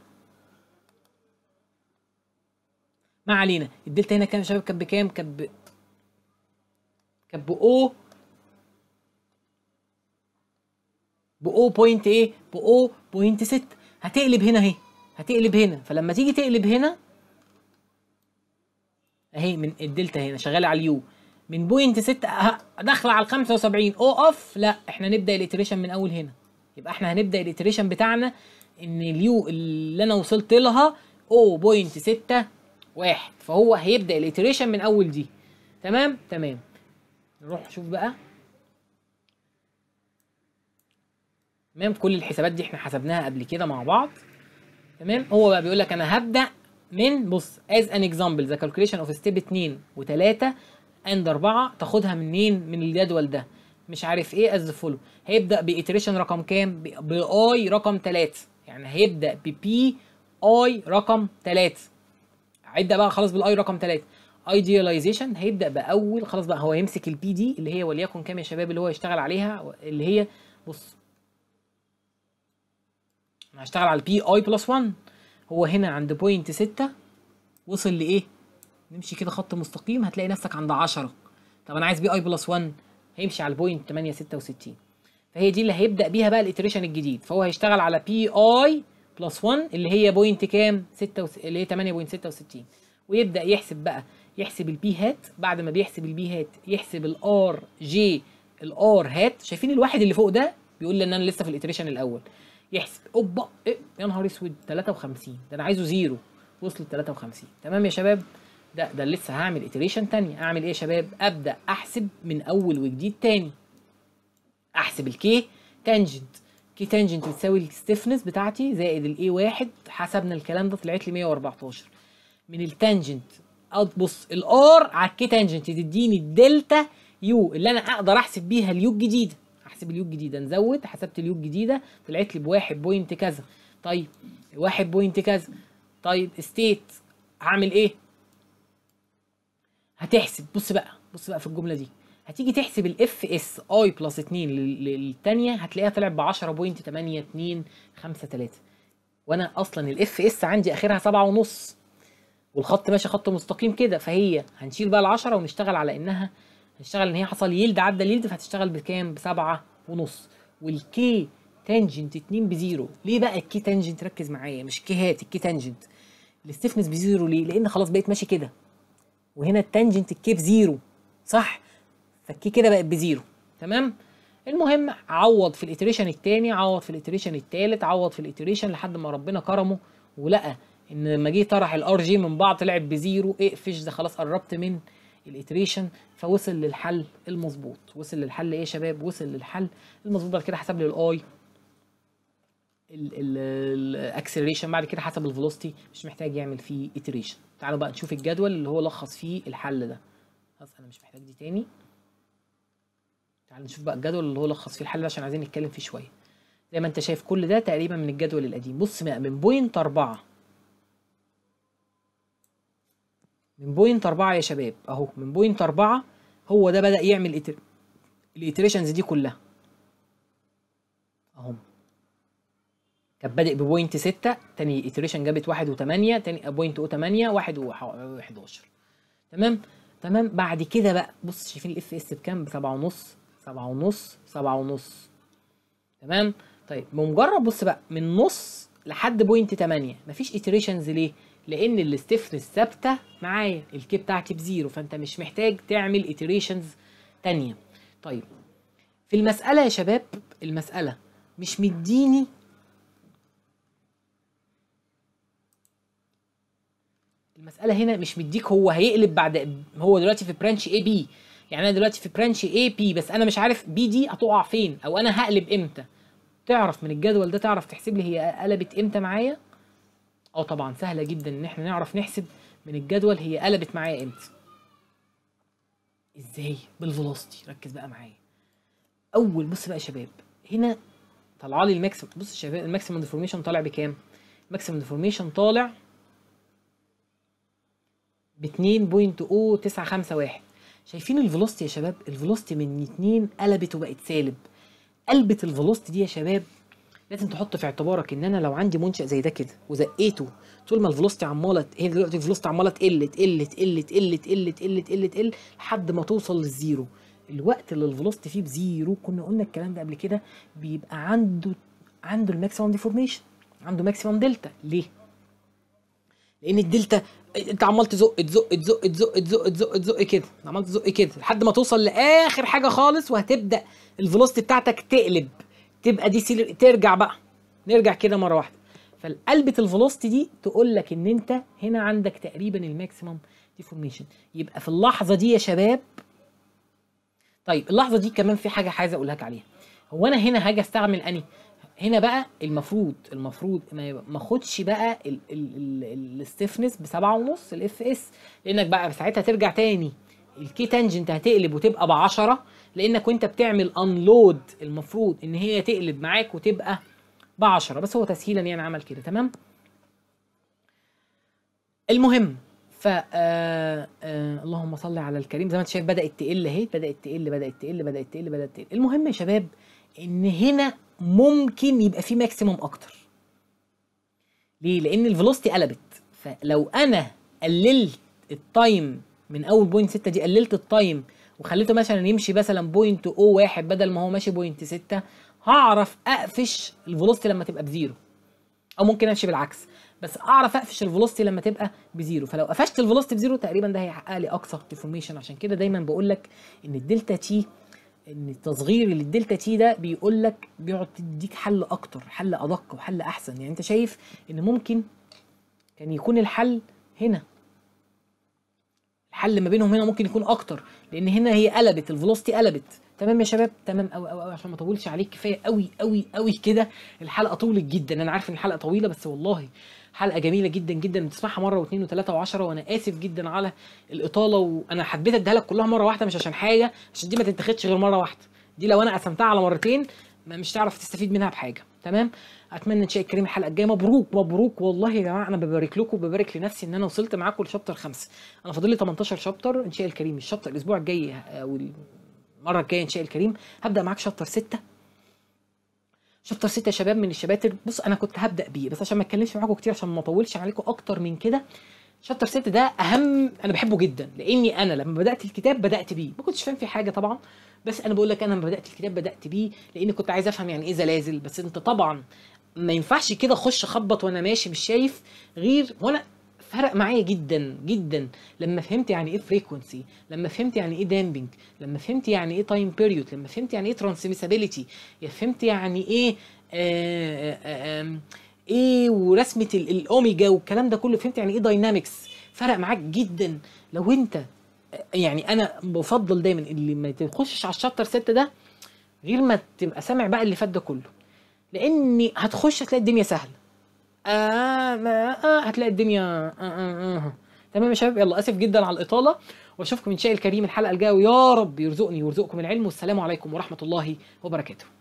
ما علينا. الدلتا هنا كام يا شباب؟ كانت بكام؟ كانت ب كانت ب او ب صفر بوينت ايه؟ ب صفر فاصلة ستة. هتقلب هنا اهي، هتقلب هنا. فلما تيجي تقلب هنا اهي من الدلتا هنا شغاله على اليو من بوينت ستة داخله على ال خمسة وسبعين اقف. لا احنا نبدا الاتريشن من اول هنا. يبقى احنا هنبدا الاتريشن بتاعنا ان اليو اللي انا وصلت لها صفر فاصلة ستة واحد، فهو هيبدا الاتريشن من اول دي. تمام تمام. نروح نشوف بقى. تمام، كل الحسابات دي احنا حسبناها قبل كده مع بعض. تمام، هو بقى بيقول لك انا هبدا من، بص as an example the calculation of step اتنين و3 and أربعة تاخدها منين؟ من الجدول ده مش عارف ايه as follow. هيبدا بإتريشن رقم كام؟ باي رقم تلاتة، يعني هيبدا ببي اي رقم تلاتة. هيبدا بقى خلاص بالاي رقم تلاتة. ايدياليزيشن هيبدا باول، خلاص بقى هو هيمسك البي دي اللي هي وليكن كام يا شباب اللي هو يشتغل عليها، اللي هي بص انا هشتغل على البي اي بلس واحد. هو هنا عند بوينت ستة وصل لايه؟ نمشي كده خط مستقيم هتلاقي نفسك عند عشرة. طب انا عايز بي اي بلس واحد، هيمشي على البوينت تمانية ستة وستين. فهي دي اللي هيبدا بيها بقى الاتريشن الجديد. فهو هيشتغل على بي اي بلس واحد اللي هي بوينت كام؟ ستة وس... اللي هي تمانية فاصلة ستة وستين، ويبدا يحسب بقى، يحسب البي هات. بعد ما بيحسب البي هات يحسب الار جي الار هات. شايفين الواحد اللي فوق ده بيقول لي ان انا لسه في الاتريشن الاول. يحسب اوبا إيه؟ يا نهار اسود تلاتة وخمسين، ده انا عايزه زيرو، وصلت تلاتة وخمسين. تمام يا شباب، ده ده لسه هعمل اتريشن تانية. اعمل ايه يا شباب؟ ابدا احسب من اول وجديد تاني. احسب الكي تانجنت. كي تانجنت بتساوي الستيفنس بتاعتي زائد الاي واحد. حسبنا الكلام ده طلعت لي مية واربعتاشر. من التانجنت بص الار على الكي تانجنت تديني الدلتا يو اللي انا اقدر احسب بيها اليو الجديده. احسب اليو الجديده، نزود، حسبت اليو الجديده طلعت لي بواحد بوينت كذا. طيب واحد بوينت كذا. طيب ستيت هعمل ايه؟ هتحسب، بص بقى بص بقى في الجمله دي، هتيجي تحسب الاف اس اي بلس اتنين للثانيه هتلاقيها طلعت ب عشرة بوينت تمانية اتنين خمسة تلاتة. وانا اصلا الاف اس عندي اخرها سبعة ونص، والخط ماشي خط مستقيم كده. فهي هنشيل بقى ال عشرة ونشتغل على انها، هنشتغل ان هي حصل يلد عدى اليلد، فهتشتغل بكام؟ بسبعة ونص. والكي تانجنت اتنين بزيرو. ليه بقى الكي تانجنت؟ ركز معايا، مش كي هات، الكي تانجنت. الاستفنس بزيرو ليه؟ لان خلاص بقيت ماشي كده، وهنا التانجنت الكي بزيرو صح؟ فالكي كده بقت بزيرو. تمام. المهم عوض في الاتريشن الثاني، عوض في الاتريشن الثالث، عوض في الاتريشن لحد ما ربنا كرمه ولقى ان لما جه طرح الار جي من بعض طلعت بزيرو. اقفش ده خلاص قربت من الاتريشن، فوصل للحل المظبوط. وصل للحل ايه يا شباب؟ وصل للحل المظبوط. بعد كده حسب لي الاي الاكسلريشن، بعد كده حسب الفيلوسيتي، مش محتاج يعمل فيه اتريشن. تعالوا بقى نشوف الجدول اللي هو لخص فيه الحل ده. خلاص انا مش محتاج دي تاني. تعالوا نشوف بقى الجدول اللي هو لخص فيه الحل ده عشان عايزين نتكلم فيه شويه. زي ما انت شايف كل ده تقريبا من الجدول القديم. بص بقى من بوينت أربعة، من بوينت أربعة يا شباب اهو، من بوينت أربعة هو ده بدأ يعمل إتر... الاتريشنز دي كلها اهو. كان بادئ ببوينت ستة، تاني اتريشن جابت واحد وتمانية، تاني بوينت او تمانية، واحد وحداشر. تمام تمام. بعد كده بقى بص شايفين الاف اس بكام؟ بسبعة ونص، سبعة ونص، سبعة ونص. تمام. طيب بمجرد بص بقى من نص لحد بوينت تمانية مفيش اتريشنز. ليه؟ لان الاستفنس ثابته معايا، الكي بتاعتي بزيرو، فانت مش محتاج تعمل اتريشنز تانية. طيب في المساله يا شباب، المساله مش مديني المساله هنا مش مديك هو هيقلب بعد، هو دلوقتي في برانش اي بي، يعني انا دلوقتي في برانش اي بي بس انا مش عارف بي دي هتقع فين او انا هقلب امتى. تعرف من الجدول ده تعرف تحسب لي هي قلبت امتى معايا؟ اه طبعا سهله جدا ان احنا نعرف نحسب من الجدول هي قلبت معايا امتى. ازاي؟ بالفيلوسيتي. ركز بقى معايا. اول بص بقى يا شباب، هنا طلع لي الماكسيمم. بص يا شباب الماكسيمم ديفورميشن طالع بكام؟ الماكسيمم ديفورميشن طالع ب اتنين فاصلة صفر تسعة خمسة واحد. شايفين الفيلوسيتي يا شباب؟ الفيلوسيتي من اتنين قلبت وبقت سالب. قلبت الفيلوسيتي دي يا شباب لازم تحط في اعتبارك ان انا لو عندي منشأ زي ده كده وزقيته طول ما الفيلوسيتي عماله، هي دلوقتي الفيلوسيتي عماله تقل تقل تقل تقل تقل تقل تقل تقل لحد ما توصل للزيرو. الوقت اللي الفيلوسيتي فيه بزيرو كنا قلنا الكلام ده قبل كده، بيبقى عنده عنده الماكسيمم ديفورميشن، عنده ماكسيمم دلتا. ليه؟ لان الدلتا انت عمال تزق تزق تزق تزق تزق تزق تزق كده، عمال تزق كده لحد ما توصل لاخر حاجه خالص، وهتبدا الفيلوسيتي بتاعتك تقلب، تبقى دي سيل... ترجع بقى، نرجع كده مره واحده. فقلبة الفيلوسيتي دي تقول لك ان انت هنا عندك تقريبا الماكسيمم ديفورميشن. يبقى في اللحظه دي يا شباب، طيب اللحظه دي كمان في حاجه عايز اقول لك عليها. هو انا هنا هاجي استعمل اني هنا بقى المفروض المفروض ما ما اخدش بقى الستيفنس بسبعة ونص الاف اس، لانك بقى ساعتها ترجع تاني الكي تانجنت هتقلب وتبقى ب عشرة، لانك وانت بتعمل انلود المفروض ان هي تقلب معاك وتبقى ب عشرة، بس هو تسهيلا يعني عمل كده. تمام. المهم ف آه آه اللهم صل على الكريم، زي ما انت شايف بدات تقل اهي، بدات تقل بدات تقل بدات تقل بدات تقل. المهم يا شباب ان هنا ممكن يبقى في ماكسيموم اكتر. ليه؟ لان الفيلوسيتي قلبت، فلو انا قللت التايم من اول بوينت ستة دي، قللت التايم وخليته مثلا يمشي مثلا بوينت او واحد بدل ما هو ماشي بوينت ستة، هعرف اقفش الفيلوسيتي لما تبقى بزيرو، او ممكن امشي بالعكس، بس اعرف اقفش الفيلوسيتي لما تبقى بزيرو. فلو قفشت الفيلوسيتي بزيرو تقريبا ده هيحقق لي اقصى ديفورميشن. عشان كده دايما بقول لك ان الدلتا تي، ان التصغير للدلتا تي ده بيقول لك بيقعد تديك حل اكتر، حل ادق وحل احسن. يعني انت شايف ان ممكن كان يكون الحل هنا، الحل ما بينهم هنا ممكن يكون اكتر، لان هنا هي قلبت الفيلوسيتي قلبت. تمام يا شباب؟ تمام قوي قوي قوي. عشان ما اطولش عليك كفايه قوي قوي قوي كده، الحلقه طولت جدا، انا عارف ان الحلقه طويله بس والله حلقه جميله جدا جدا، بتسمعها مره واثنين وثلاثه وعشرة، وانا اسف جدا على الاطاله، وانا حبيت اديها لك كلها مره واحده مش عشان حاجه، عشان دي ما تتاخدش غير مره واحده، دي لو انا قسمتها على مرتين مش تعرف تستفيد منها بحاجه. تمام. اتمنى ان شاء الله الكريم الحلقه الجايه. مبروك مبروك والله يا جماعه، انا ببارك لكم وببارك لنفسي ان انا وصلت معاكم لشابتر خمسة. انا فاضل لي تمنتاشر شابتر ان شاء الله الكريم. الشابتر الاسبوع الجاي او المره الجايه ان شاء الله الكريم هبدا معاك شابتر ستة. شابتر ستة يا شباب من الشباتر، بص انا كنت هبدا بيه بس عشان ما اتكلمش معاكم كتير، عشان ما اطولش عليكم اكتر من كده. شابتر ستة ده اهم، انا بحبه جدا، لاني انا لما بدات الكتاب بدات بيه، ما كنتش فاهم فيه حاجه طبعا، بس انا بقول لك انا لما بدات الكتاب بدات بيه لاني كنت عايز افهم يعني ايه زلازل. بس انت طبعا ما ينفعش كده اخش اخبط وانا ماشي مش شايف غير، وانا فرق معايا جدا جدا لما فهمت يعني ايه فريكونسي، لما فهمت يعني ايه دامبنج، لما فهمت يعني ايه تايم بيريود، لما فهمت يعني ايه ترانسميسابيليتي، فهمت يعني ايه آآ آآ ايه ورسمه الاوميجا والكلام ده كله، فهمت يعني ايه داينامكس. فرق معاك جدا. لو انت يعني انا بفضل دايما اللي ما تخشش على الشابتر ستة ده غير ما تبقى سامع بقى اللي فات ده كله، لاني هتخش هتلاقي الدنيا سهله. آه ما آه هتلاقي الدنيا آه آه آه. تمام يا شباب، يلا اسف جدا على الاطاله، واشوفكم ان شاء الله الكريم الحلقه الجايه، ويا رب يرزقني ويرزقكم العلم. والسلام عليكم ورحمه الله وبركاته.